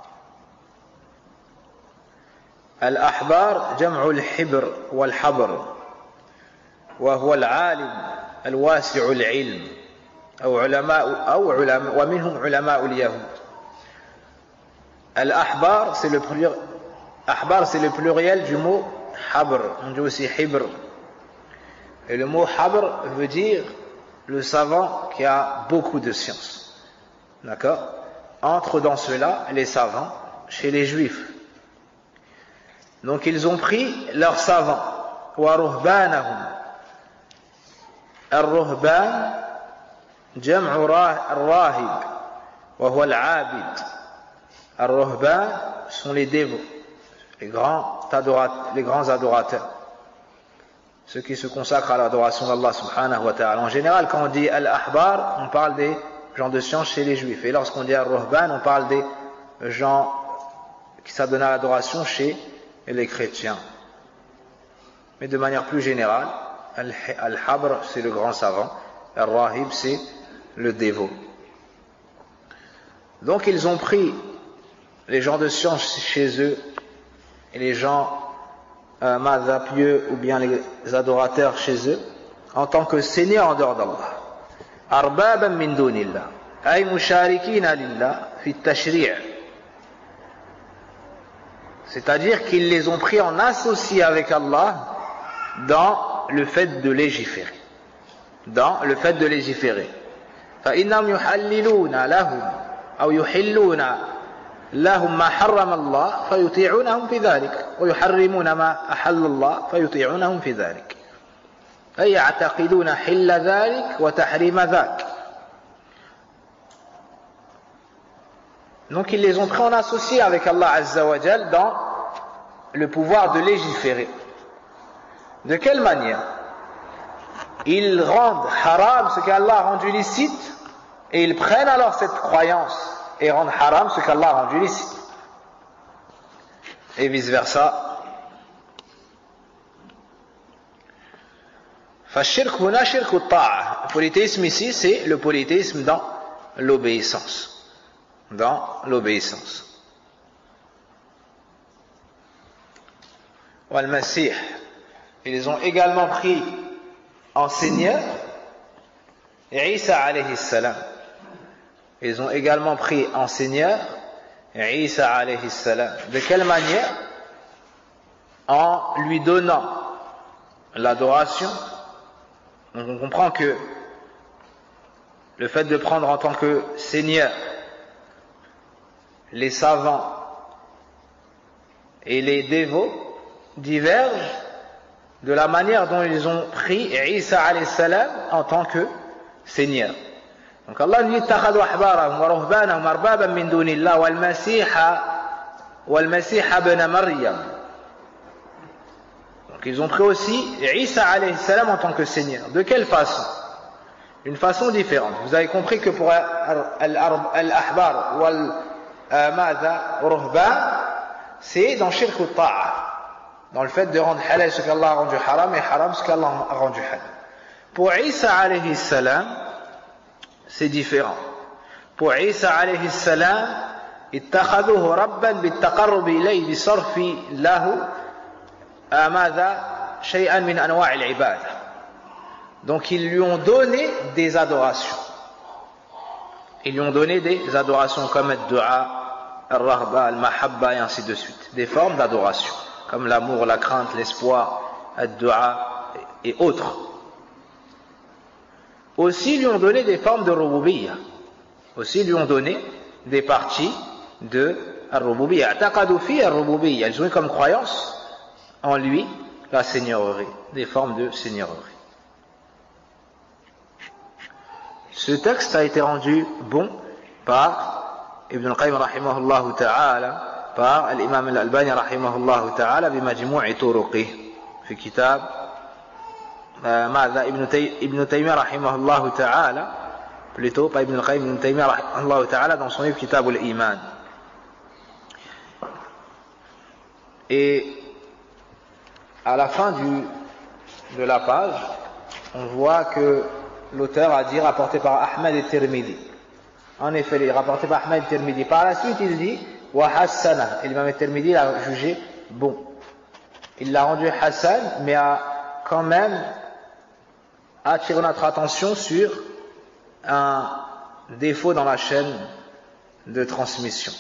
الأحبار جمع الحبر والحبر وهو العالم الواسع العلم أو علماء أو علماء ومنهم علماء اليهود. الأحبار c'est le pluriel أحبار c'est le pluriel du mot habr, on dit aussi hibr, et le mot habr veut dire le savant qui a beaucoup de science. D'accord? Entre dans cela les savants chez les juifs. Donc ils ont pris leurs savants. Wa ruhbanahum. Ar-ruhban jam'u rahib wa huwa al-abid. Ar-ruhban sont les dévots, les grands adorateurs, les grands adorateurs. Ceux qui se consacrent à l'adoration d'Allah subhanahu wa ta'ala. En général, quand on dit al-ahbar, on parle des gens de science chez les juifs. Et lorsqu'on dit al-ruhban, on parle des gens qui s'adonnent à l'adoration chez les chrétiens. Mais de manière plus générale, al-habr, c'est le grand savant, al-rahib, c'est le dévot. Donc ils ont pris les gens de science chez eux et les gens euh, madhapieux ou bien les adorateurs chez eux en tant que seigneurs en dehors d'Allah. أربابا من دون الله أي مشاركين لله في التشريع, c'est-à-dire qu'ils les ont pris en associé avec Allah dans le fait de légiférer, dans le fait de légiférer. فإنهم يحللون لهم أو يحلون لهم ما حرم الله فيطيعونهم في ذلك ويحرمون ما أحل الله فيطيعونهم في ذلك. أي يعتقدون حل ذلك وتحريم ذاك. Donc ils les ont pris en associé avec Allah Azza wa Jal dans le pouvoir de légiférer. De quelle manière? ils rendent haram ce qu'Allah a rendu licite, et ils prennent alors cette croyance et rendent haram ce qu'Allah a rendu licite. Et vice versa. Le polythéisme ici, c'est le polythéisme dans l'obéissance. Dans l'obéissance. Wal-Masih, ils ont également pris en Seigneur Isa alayhi salam. Ils ont également pris en Seigneur Isa alayhi salam. De quelle manière? En lui donnant l'adoration. Donc on comprend que le fait de prendre en tant que Seigneur les savants et les dévots divergent de la manière dont ils ont pris Isa alayhi salam en tant que Seigneur. Donc Allah dit ittakhadhu ahbarahum wa ruhbanahum arbaban min dunillah wal masiha wal masiha ibn Maryam. Donc ils ont pris aussi Isa alayhi salam en tant que Seigneur. De quelle façon? D'une façon différente. Vous avez compris que pour al-ahbar wal madha ruhban, c'est dans shirk ou ta'a, dans le fait de rendre halal ce qu'Allah a rendu haram et haram ce qu'Allah a rendu halal. Pour Isa alayhi salam, c'est différent. Pour Isa alayhi salam, ittakhadhuhu rabban bittaqarrub ilayhi bisarfi lahu madha shay'an min anwa' al-ibadah. Donc ils lui ont donné des adorations. Ils lui ont donné des adorations comme al-du'a, al-rahba, al-mahabba et ainsi de suite. Des formes d'adoration, comme l'amour, la crainte, l'espoir, al-du'a et autres. Aussi lui ont donné des formes de rububiyyah. Aussi lui ont donné des parties de al-rububiyyah. Taqadu fi al-rububiyyah. Ils ont eu comme croyance en lui la seigneurie, des formes de seigneurie. Ce texte a été rendu bon par Ibn al-Qayyim rahimahullah ta'ala, par l'imam al-Albani rahimahullah ta'ala bimajmu'i turuqih fi kitab ماذا ابن ابن تيمية رحمه الله تعالى, plutôt pas Ibn al-Qayyim, Ibn Taymiyyah رحمه الله تعالى dans son livre Kitab al-Iman. Et à la fin du, de la page, on voit que l'auteur a dit rapporté par Ahmad al-Tirmidhi. En effet, il est rapporté par Ahmad al-Tirmidhi. Par la suite, il dit wa hassana. Et l'imam al-Tirmidhi l'a jugé bon. Il l'a rendu hassan, mais a quand même attiré notre attention sur un défaut dans la chaîne de transmission.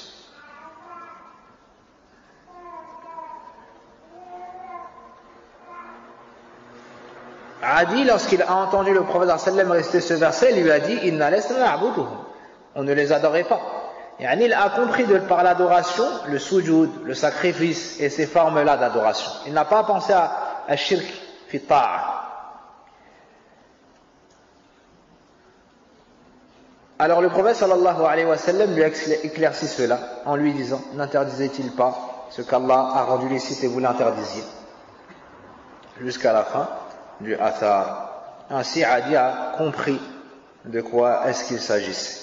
Adi, lorsqu'il a entendu le prophète sallam réciter ce verset, il lui a dit Inna lasna na'buduhum. On ne les adorait pas. Et il a compris de, par l'adoration le sujoud, le sacrifice et ces formes-là d'adoration. Il n'a pas pensé à, à shirk fi ta'a. Alors le prophète sallallahu alayhi wa sallam lui a éclairci cela en lui disant n'interdisait-il pas ce qu'Allah a rendu licite et vous l'interdisiez, jusqu'à la fin du athar. Ainsi Adi a compris de quoi est-ce qu'il s'agissait.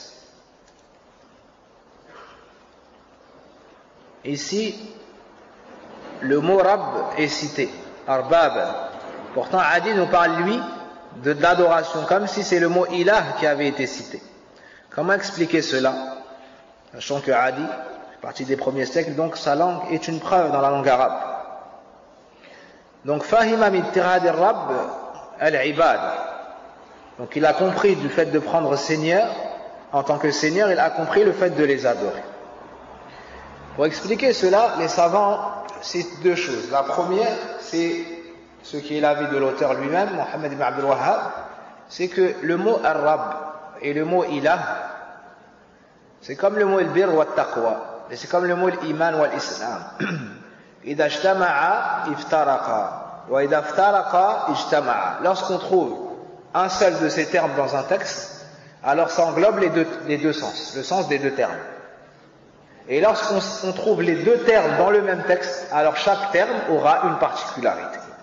Ici le mot Rabb est cité, Arbab. Pourtant Adi nous parle lui de d'adoration, comme si c'est le mot Ilah qui avait été cité. Comment expliquer cela? Sachant que Adi fait partie des premiers siècles, donc sa langue est une preuve dans la langue arabe. Donc Fahima min tirad al-Rabb al-Ibad. Donc il a compris du fait de prendre Seigneur, en tant que Seigneur, il a compris le fait de les adorer. Pour expliquer cela, les savants citent deux choses. La première, c'est ce qui est l'avis de l'auteur lui-même, Mohammed ibn Abdul Wahhab, c'est que le mot Ar-Rabb et le mot Ilah, c'est comme le mot al-Bir wa al-Taqwa, et c'est comme le mot al-Iman wa al-Islam. Ida ijtama'a iftaraqa, wa ida iftaraqa ijtama'a. Lorsqu'on trouve un seul de ces termes dans un texte, alors ça englobe les deux, les deux sens, le sens des deux termes. Et lorsqu'on trouve les deux termes dans le même texte, alors chaque terme aura une particularité.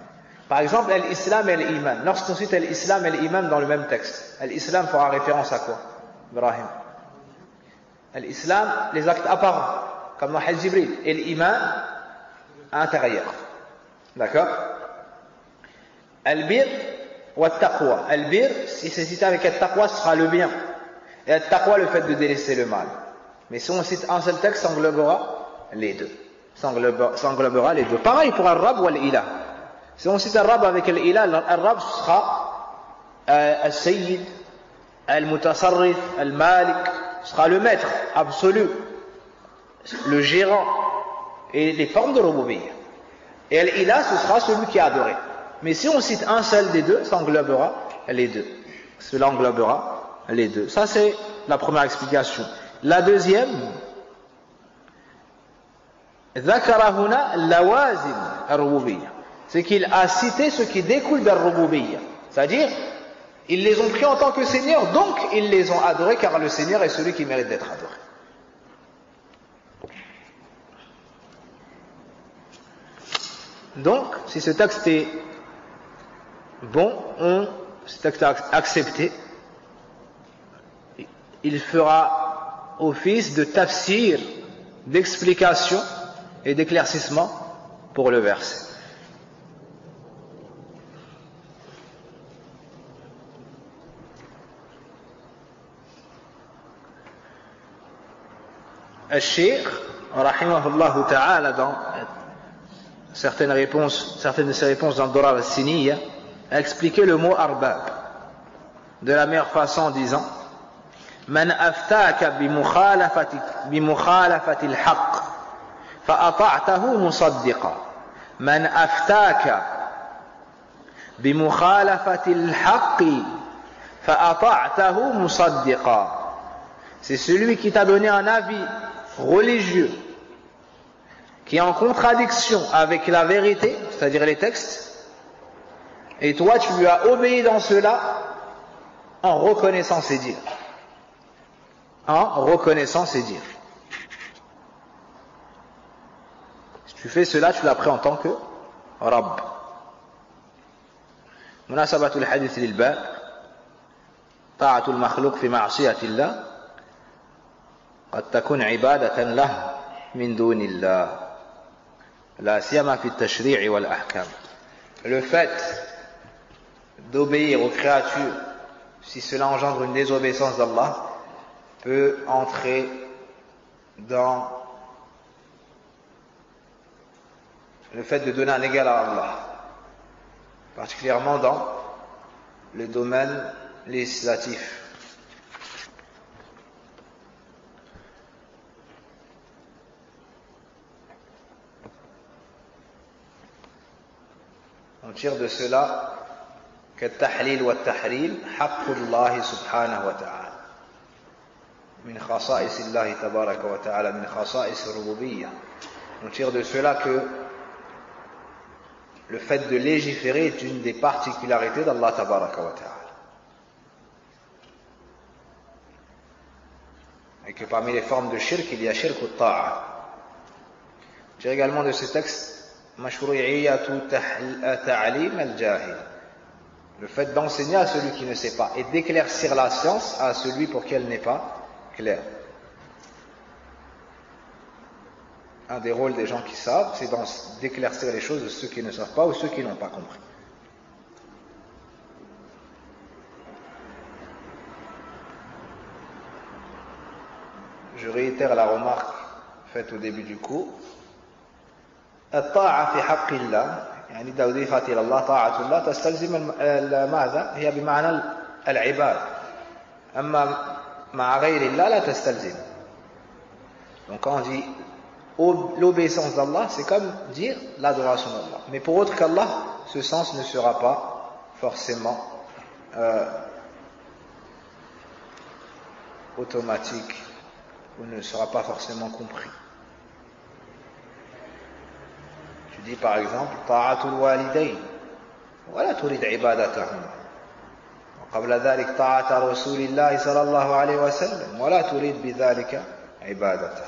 Par exemple, l'islam et l'iman. Lorsqu'on cite l'islam et l'iman dans le même texte, l'islam fera référence à quoi, Ibrahim? L'islam, les actes apparents, comme dans Hadith Jibril, et l'iman intérieur. D'accord? Al-bir wa taqwa. Al-bir, si c'est cité avec al-taqwa, ce sera le bien. Et al-taqwa, le fait de délaisser le mal. Mais si on cite un seul texte, ça englobera les deux. Ça englobera, ça englobera les deux. Pareil pour al-rab ou al-ilah. Si on cite al-rab avec al-ilah, al-rab sera euh, al-sayyid, al-mutasarrif, al-malik, sera le maître absolu, le gérant, et les formes de rububiyya. Et al-ilah, ce sera celui qui est adoré. Mais si on cite un seul des deux, ça englobera les deux. Cela englobera les deux. Ça, c'est la première explication. La deuxième, ذكر هنا لوازم الربوبية. C'est qu'il a cité ce qui découle de rububiyya. C'est-à-dire, ils les ont pris en tant que Seigneur, donc ils les ont adorés, car le Seigneur est celui qui mérite d'être adoré. Donc, si ce texte est bon, on, ce texte est accepté, il fera office de tafsir, d'explication et d'éclaircissement pour le verset. Al-Shaykh, rahimahullah ta'ala, dans certaines réponses, certaines de ses réponses dans Durar al-Siniyya, a expliqué le mot arbab de la meilleure façon en disant: Man aftaka bi mukhalafati bi mukhalafati al-haqq fa ata'tahu musaddiqa. Man aftaka bi mukhalafati al-haqq fa ata'tahu musaddiqa. C'est celui qui t'a donné un avis religieux qui est en contradiction avec la vérité, c'est-à-dire les textes, et toi tu lui as obéi dans cela en reconnaissant ses dires. En reconnaissant ses dires. Si tu fais cela, tu l'as pris en tant que Rabb. Munasabatul hadith lil bab, ta'atul makhluq fi ma'siyati Allah, قد تكون عبادة له من دون الله لا سيما في التشريع والأحكام. Le fait d'obéir aux créatures, si cela engendre une désobéissance d'Allah, peut entrer dans le fait de donner un égal à Allah, particulièrement dans le domaine législatif. On tire de cela que التحليل والتحريم حق الله سبحانه وتعالى من خصائص الله تبارك وتعالى من خصائص الربوبية. On tire de cela que le fait de légiférer est une des particularités d'Allah tabaraka wa ta'ala, et que parmi les formes de shirk il y a shirk al-ta'a. On tire également de ce texte mashru'iyyatu ta'lim al-jahil, le fait d'enseigner à celui qui ne sait pas et d'éclaircir la science à celui pour qui elle n'est pas claire. Un des rôles des gens qui savent, c'est d'éclaircir les choses de ceux qui ne savent pas ou ceux qui n'ont pas compris. Je réitère la remarque faite au début du cours. الطاعة في حق الله، يعني إذا أضيفت إلى الله طاعة الله تستلزم ماذا؟ هي بمعنى العبادة. أما مع غير الله لا تستلزم. Donc quand on dit l'obéissance d'Allah, c'est comme dire l'adoration d'Allah. Mais pour autre qu'Allah, ce sens ne sera pas forcément euh, automatique ou ne sera pas forcément compris. Tu dis par exemple طاعة الوالدين ولا تريد عبادتهما، وقبل ذلك طاعة رسول الله صلى الله عليه وسلم ولا تريد بذلك عبادته.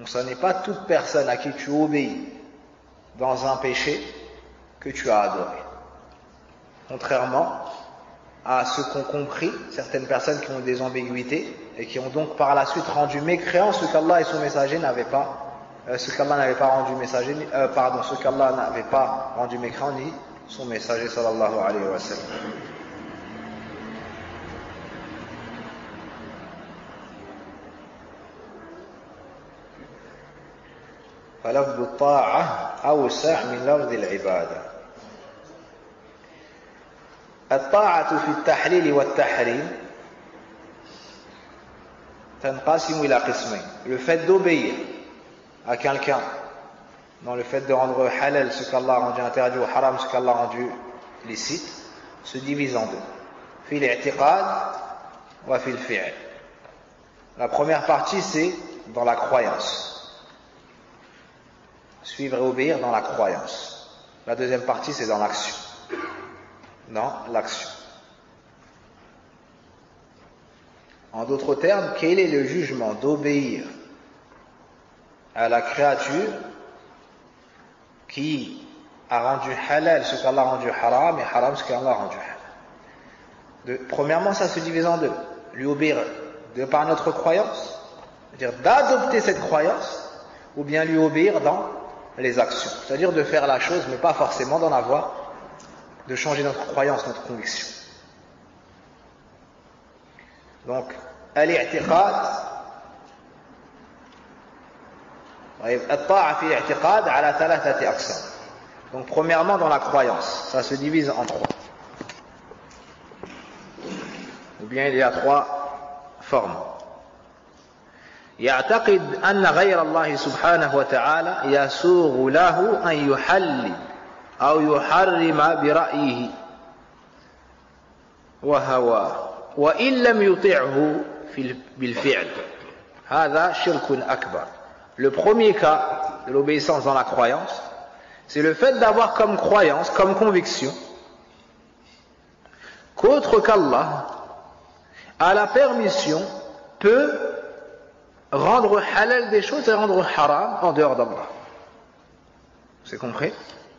Donc ce n'est pas toute personne à qui tu obéis dans un péché que tu as adoré. Contrairement à ce qu'ont compris certaines personnes qui ont des ambiguïtés et qui ont donc par la suite rendu mécréant ce qu'Allah et son messager n'avaient pas, euh, ce qu'Allah n'avait pas rendu messager, euh, pardon, ce qu'Allah n'avait pas rendu mécréant ni son messager sallallahu alayhi wa sallam. فلفظ الطاعة أوسع من لفظ العبادة. الطاعة في التحليل والتحريم تنقسم إلى قسمين. Le fait d'obéir à quelqu'un dans le fait de rendre halal ce qu'Allah a rendu interdit ou haram ce qu'Allah a rendu licite se divise en deux. في الاعتقاد وفي الفعل. La première partie c'est dans la croyance. Suivre et obéir dans la croyance. La deuxième partie c'est dans l'action. Dans l'action. En d'autres termes, quel est le jugement d'obéir à la créature qui a rendu halal ce qu'Allah a rendu haram et haram ce qu'Allah a rendu halal? De, premièrement, ça se divise en deux. Lui obéir de par notre croyance, c'est-à-dire d'adopter cette croyance, ou bien lui obéir dans les actions, c'est-à-dire de faire la chose, mais pas forcément d'en avoir, de changer notre croyance, notre conviction. Donc, al-i'tiqad, al-ta'a fi al-i'tiqad ala thalathati aqsam. Donc, premièrement, dans la croyance, ça se divise en trois. Ou bien il y a trois formes. يعتقد أن غير الله سبحانه وتعالى يسوغ له أن يحلل أو يحرم برأيه وهواه وإن لم يطعه بالفعل. هذا شرك أكبر. Le premier cas de l'obéissance dans la croyance, c'est le fait d'avoir comme croyance, comme conviction, qu'autre qu'Allah a la permission, peut rendre halal des choses et rendre haram en dehors d'Allah. C'est compris?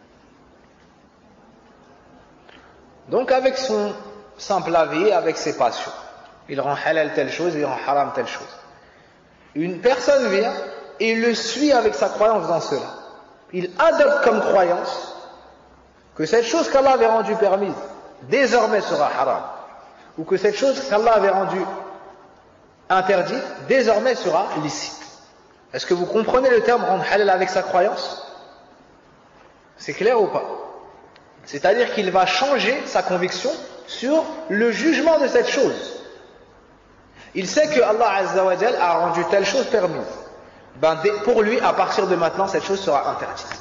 Donc avec son simple avis, avec ses passions, il rend halal telle chose, il rend haram telle chose. Une personne vient et le suit avec sa croyance dans cela. Il adopte comme croyance que cette chose qu'Allah avait rendue permise désormais sera haram, ou que cette chose qu'Allah avait rendue interdite désormais sera licite. Est-ce que vous comprenez le terme rendre halal avec sa croyance? C'est clair ou pas? C'est-à-dire qu'il va changer sa conviction sur le jugement de cette chose. Il sait que Allah Azza wa Jal a rendu telle chose permise. Ben, pour lui, à partir de maintenant, cette chose sera interdite.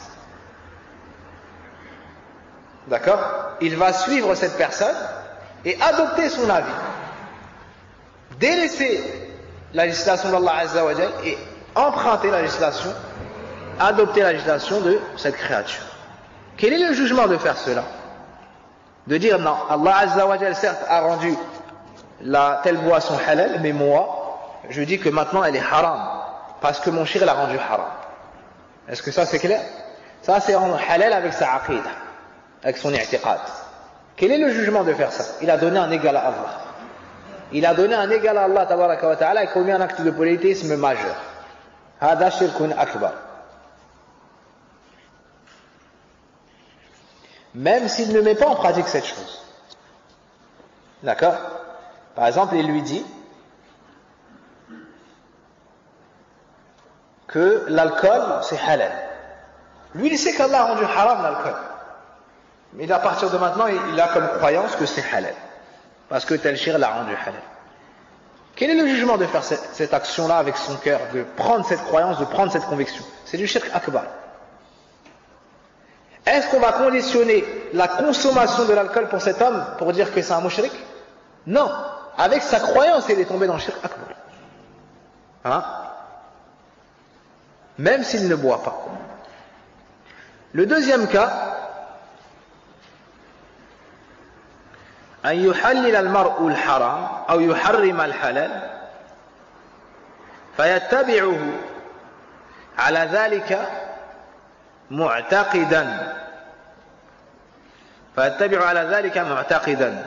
D'accord? Il va suivre cette personne et adopter son avis. Délaisser la législation d'Allah Azza wa Jal et emprunter la législation, adopter la législation de cette créature. Quel est le jugement de faire cela? De dire non, Allah Azza wa Jal certes a rendu la telle boisson halal, mais moi, je dis que maintenant elle est haram, parce que mon shir l'a rendu haram. Est-ce que ça c'est clair? Ça c'est rendre halal avec sa aqidah, avec son i'tiqad. Quel est le jugement de faire ça? Il a donné un égal à Allah. Il a donné un égal à Allah tabaraka wa ta'ala et commis un acte de polythéisme majeur. Hada shirkun akbar. Même s'il ne met pas en pratique cette chose. D'accord? Par exemple, il lui dit que l'alcool c'est halal. Lui il sait qu'Allah a rendu haram l'alcool. Mais à partir de maintenant, il a comme croyance que c'est halal. Parce que tel shir l'a rendu halal. Quel est le jugement de faire cette, cette action-là avec son cœur, de prendre cette croyance, de prendre cette conviction? C'est du shirk akbar. Est-ce qu'on va conditionner la consommation de l'alcool pour cet homme pour dire que c'est un mushrik? Non. Avec sa croyance, il est tombé dans le shirk akbar. Hein? Même s'il ne boit pas. Le deuxième cas, أن يحلل المرء الحرام أو يحرم الحلال فيتبعه على ذلك معتقدا فيتبع على ذلك معتقدا.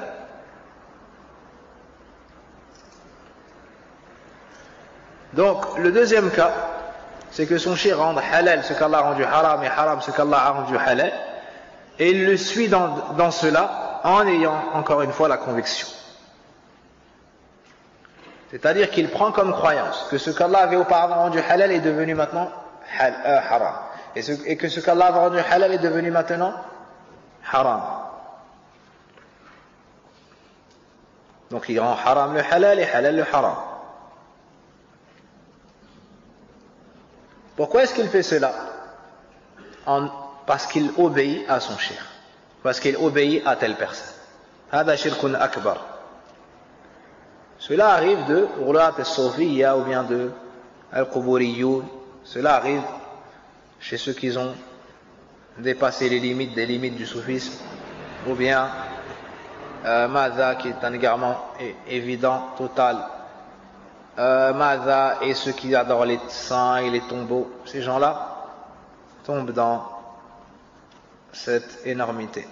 Donc le deuxième cas, c'est que son shir rende halal ce qu'Allah a rendu haram et haram ce qu'Allah a rendu halal, et il le suit dans, dans cela en ayant encore une fois la conviction. C'est-à-dire qu'il prend comme croyance que ce qu'Allah avait auparavant rendu halal est devenu maintenant hal, euh, haram, et, ce, et que ce qu'Allah avait rendu halal est devenu maintenant haram. Donc il rend haram le halal et halal le haram. Pourquoi est-ce qu'il fait cela? En, parce qu'il obéit à son shirk, parce qu'il obéit à telle personne. Hada shirkun akbar. Cela arrive de Roulat al-Sofiya ou bien de Al-Quburiyun. Cela arrive chez ceux qui ont dépassé les limites des limites du soufisme, ou bien euh, Mada, qui est un égarement évident, total. Euh, Mada et ceux qui adorent les saints et les tombeaux, ces gens-là tombent dans cette énormité.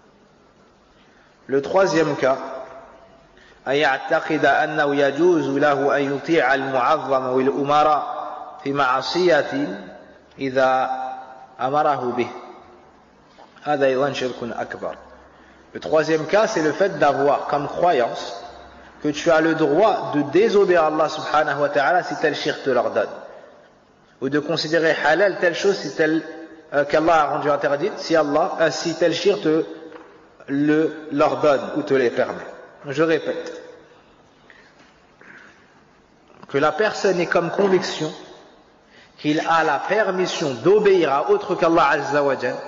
Le troisième cas, أن يعتقد أنه يجوز له أن يطيع المعظم والأمراء في معصية إذا أمره به. هذا أيضا شرك أكبر. Le troisième cas, c'est le fait d'avoir comme croyance que tu as le droit de désobéir à Allah subhanahu wa ta'ala si tel shirk te l'ordonne, ou de considérer halal telle chose si tel euh, qu'Allah a rendu interdite, si Allah euh, si tel shirk te le l'ordonne ou te les permet. Je répète que la personne ait comme conviction qu'il a la permission d'obéir à autre qu'Allah Azza wa Jal,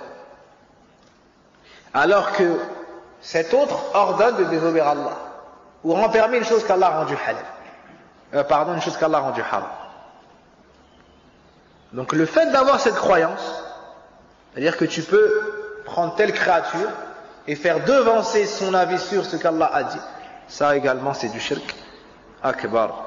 alors que cet autre ordonne de désobéir à Allah, ou rend permis une chose qu'Allah a rendue halal, euh, pardon, une chose qu'Allah a rendue haram. Donc le fait d'avoir cette croyance, c'est-à-dire que tu peux prendre telle créature et faire devancer son avis sur ce qu'Allah a dit, ça également c'est du shirk akbar.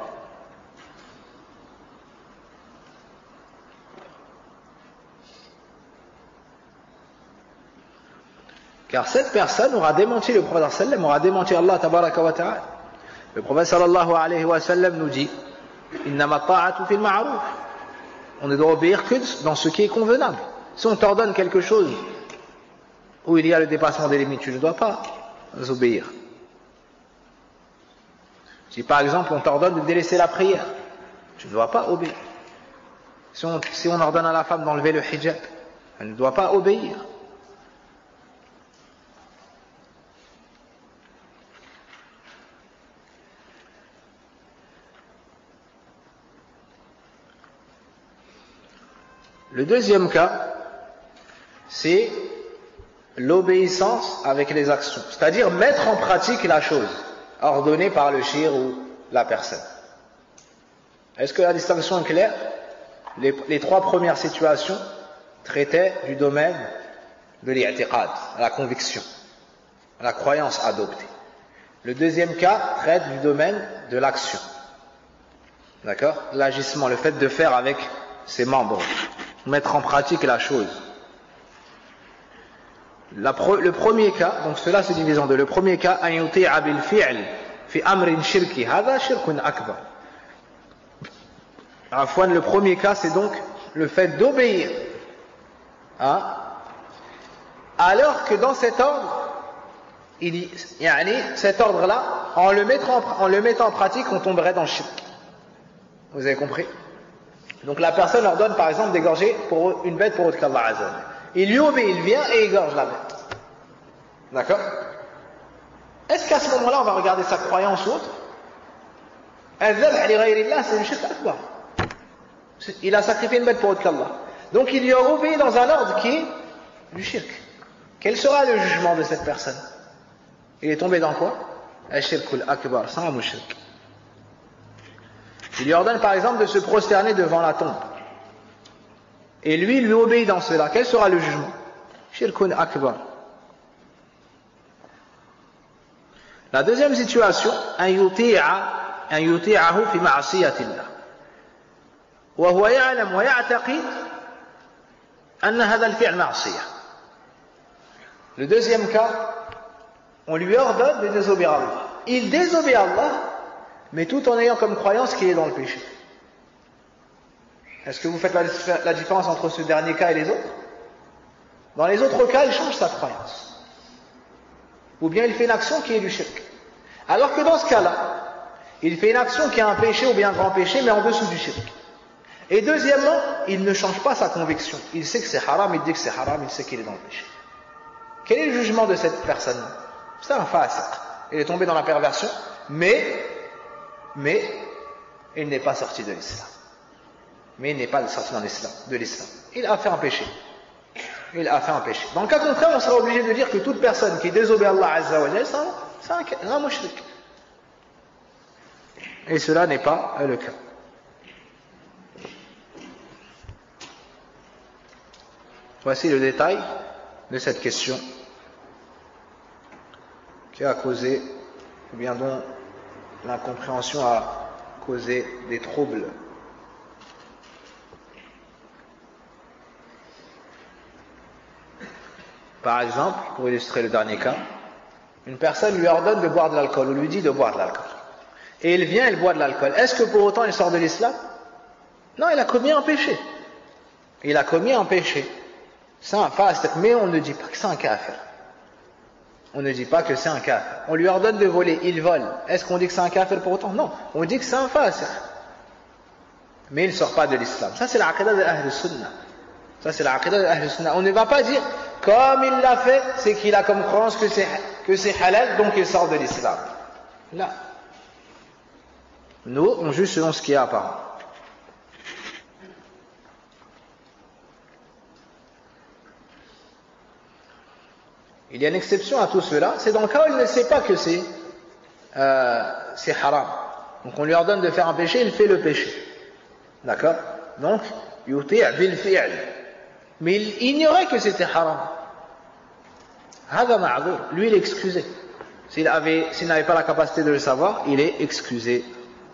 Car cette personne aura démenti le prophète sallam, aura démenti Allah tabaraka wa ta'ala. Le prophète sallallahu alayhi wa sallam nous dit innama ta'atu fil ma'ruf. On ne doit obéir que dans ce qui est convenable. Si on t'ordonne quelque chose où il y a le dépassement des limites, tu ne dois pas obéir. Si par exemple on t'ordonne de délaisser la prière, tu ne dois pas obéir. Si on, si on ordonne à la femme d'enlever le hijab, elle ne doit pas obéir. Le deuxième cas, c'est l'obéissance avec les actions, c'est-à-dire mettre en pratique la chose ordonnée par le shir ou la personne. Est-ce que la distinction est claire? les, les trois premières situations traitaient du domaine de l'i'tiqad, la conviction, la croyance adoptée. Le deuxième cas traite du domaine de l'action, d'accord, l'agissement, le fait de faire avec ses membres, mettre en pratique la chose. La pro, le premier cas, donc cela se divise en deux. Le premier cas, an yuti'a bil fi'l fi amrin shirki, hadha shirkun akbar. Afwan, le premier cas, c'est donc le fait d'obéir, hein, alors que dans cet ordre, il, yani, cet ordre-là, en le mettant en, en le mettant en pratique, on tomberait dans le shirk. Vous avez compris? Donc la personne ordonne par exemple d'égorger pour une bête pour autre qu'Allah Azza wa Jalla. Il lui obéit, il vient et égorge la bête. D'accord? Est-ce qu'à ce moment-là on va regarder sa croyance ou autre? Al-dhabh li ghayrillah, c'est une shirk akbar. Il a sacrifié une bête pour autre qu'Allah. Donc il lui a obéi dans un ordre qui est du shirk. Quel sera le jugement de cette personne? Il est tombé dans quoi? Al-shirkul akbar, sans un mushrik. Il lui ordonne par exemple de se prosterner devant la tombe. Et lui, il lui obéit dans cela. Quel sera le jugement? Shirkun akbar. La deuxième situation, an yuti'a, an yuti'ahu fi ma'asiyatillah. وهو يعلم ويعتقد أن هذا الفعل معصية. Le deuxième cas, on lui ordonne de désobéir à Allah. Il désobéit à Allah, mais tout en ayant comme croyance qu'il est dans le péché. Est-ce que vous faites la, la différence entre ce dernier cas et les autres? Dans les autres cas, il change sa croyance. Ou bien il fait une action qui est du shirk. Alors que dans ce cas-là, il fait une action qui a un péché ou bien un grand péché, mais en dessous du shirk. Et deuxièmement, il ne change pas sa conviction. Il sait que c'est haram, il dit que c'est haram, il sait qu'il est dans le péché. Quel est le jugement de cette personne? C'est un fasiq. Il est tombé dans la perversion, mais, mais il n'est pas sorti de l'islam. Mais il n'est pas sorti dans l'islam, de l'islam. Il a fait un péché. Il a fait un péché. Dans le cas contraire, on sera obligé de dire que toute personne qui désobéit à Allah Azza wa Jalla, c'est un, un mushrik. Et cela n'est pas le cas. Voici le détail de cette question qui a causé, ou bien dont l'incompréhension a causé des troubles. Par exemple, pour illustrer le dernier cas, une personne lui ordonne de boire de l'alcool, ou lui dit de boire de l'alcool. Et il vient, il boit de l'alcool. Est-ce que pour autant il sort de l'islam? Non, il a commis un péché. Il a commis un péché. C'est un fasiq, mais on ne dit pas que c'est un kafir. On ne dit pas que c'est un kafir. On lui ordonne de voler, il vole. Est-ce qu'on dit que c'est un kafir pour autant? Non, on dit que c'est un fasiq. Mais il ne sort pas de l'islam. Ça c'est l'aqidah de Ahl Sunnah. Ça c'est l'aqidah de Ahl Sunnah. On ne va pas dire, comme il l'a fait, c'est qu'il a comme croyance que c'est, que c'est halal, donc il sort de l'islam. Là. Nous, on juge selon ce qui est apparent. Il y a une exception à tout cela, c'est dans le cas où il ne sait pas que c'est euh, c'est haram. Donc on lui ordonne de faire un péché, il fait le péché. D'accord? Donc, yuti' bil fi'l. Mais il ignorait que c'était haram. Hada ma'dhur. Lui, il est excusé. S'il avait, s'il n'avait pas la capacité de le savoir, il est excusé.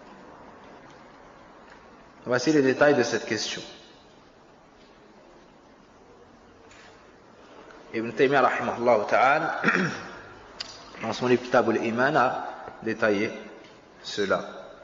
Voici les détails de cette question. Ibn Taymiyyah rahimahullah ta'ala, dans son livre Kitab al-Iman, a détaillé cela.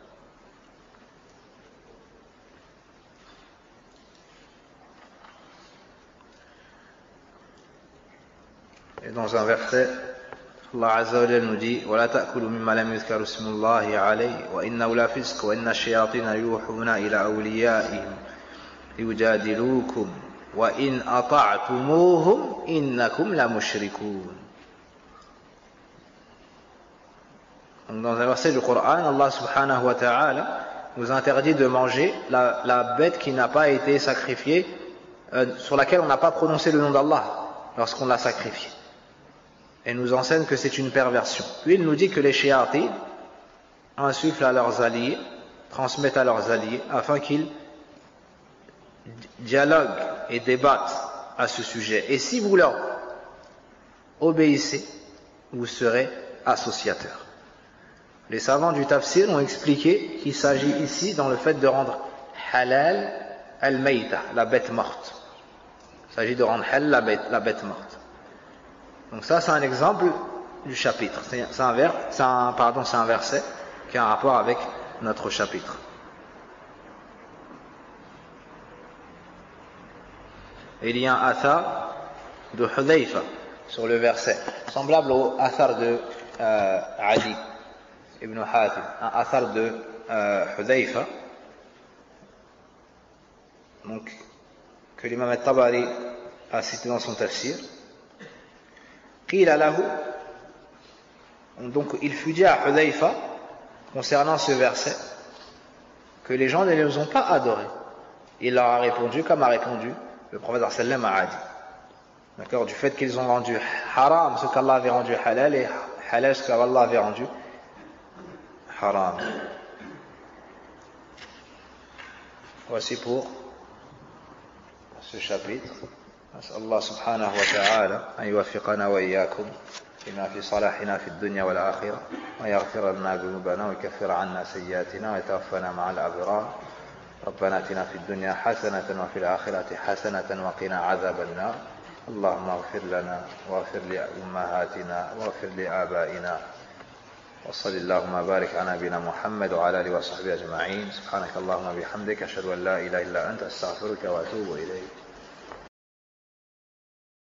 Et dans un verset, Allah Azza wa Jalla nous dit وَلَا تَأْكُلُوا مِمَّا لَمْ يُذْكَرُ اسْمُ اللَّهِ عَلَيْهِ وَإِنَّهُ لَفِسْقٌ وَإِنَّ الشَّيَاطِينَ يُوحُونَ إِلَى أَوْلِيَائِهِمْ لِيُجَادِلُوكُمْ وَإِنْ أَطَعْتُمُوهُمْ إِنَّكُمْ لَمُشْرِكُونَ. Donc dans un verset du Coran, Allah subhanahu wa ta'ala nous interdit de manger la, la bête qui n'a pas été sacrifiée, euh, sur laquelle on n'a pas prononcé le nom d'Allah lorsqu'on l'a sacrifiée. Et nous enseigne que c'est une perversion. Puis il nous dit que les shayatines insufflent à leurs alliés, transmettent à leurs alliés, afin qu'ils dialoguent et débattent à ce sujet. Et si vous leur obéissez, vous serez associateurs. Les savants du tafsir ont expliqué qu'il s'agit ici dans le fait de rendre halal al-mayta, la bête morte. Il s'agit de rendre halal la bête, la bête morte. Donc ça c'est un exemple du chapitre. C'est, c'est, un, vers, c'est, un, pardon, c'est un verset qui a un rapport avec notre chapitre. Il y a un athar de Hudayfa sur le verset, semblable au athar de euh, Adi ibn Hatim, un athar de euh, Hudayfa, donc, que l'imam al-Tabari a cité dans son tafsir. Qila lahu, donc il fut dit à Hudayfa concernant ce verset que les gens ne les ont pas adorés. Il leur a répondu comme a répondu le prophète sallam a Adi. D'accord, du fait qu'ils ont rendu haram ce qu'Allah avait rendu halal et halal ce qu'Allah avait rendu haram. Voici pour ce chapitre. نسأل الله سبحانه وتعالى أن يوفقنا وإياكم لما في صلاحنا في الدنيا والآخرة ويغفر لنا ذنوبنا ويكفر عنا سيئاتنا ويتوفنا مع الأبرار ربنا آتنا في الدنيا حسنة وفي الآخرة حسنة وقنا عذاب النار. اللهم اغفر لنا واغفر لأمهاتنا واغفر لآبائنا، وصل اللهم بارك على نبينا محمد وعلى آله وصحبه أجمعين. سبحانك اللهم وبحمدك، أشهد أن لا إله إلا أنت، أستغفرك وأتوب إليك.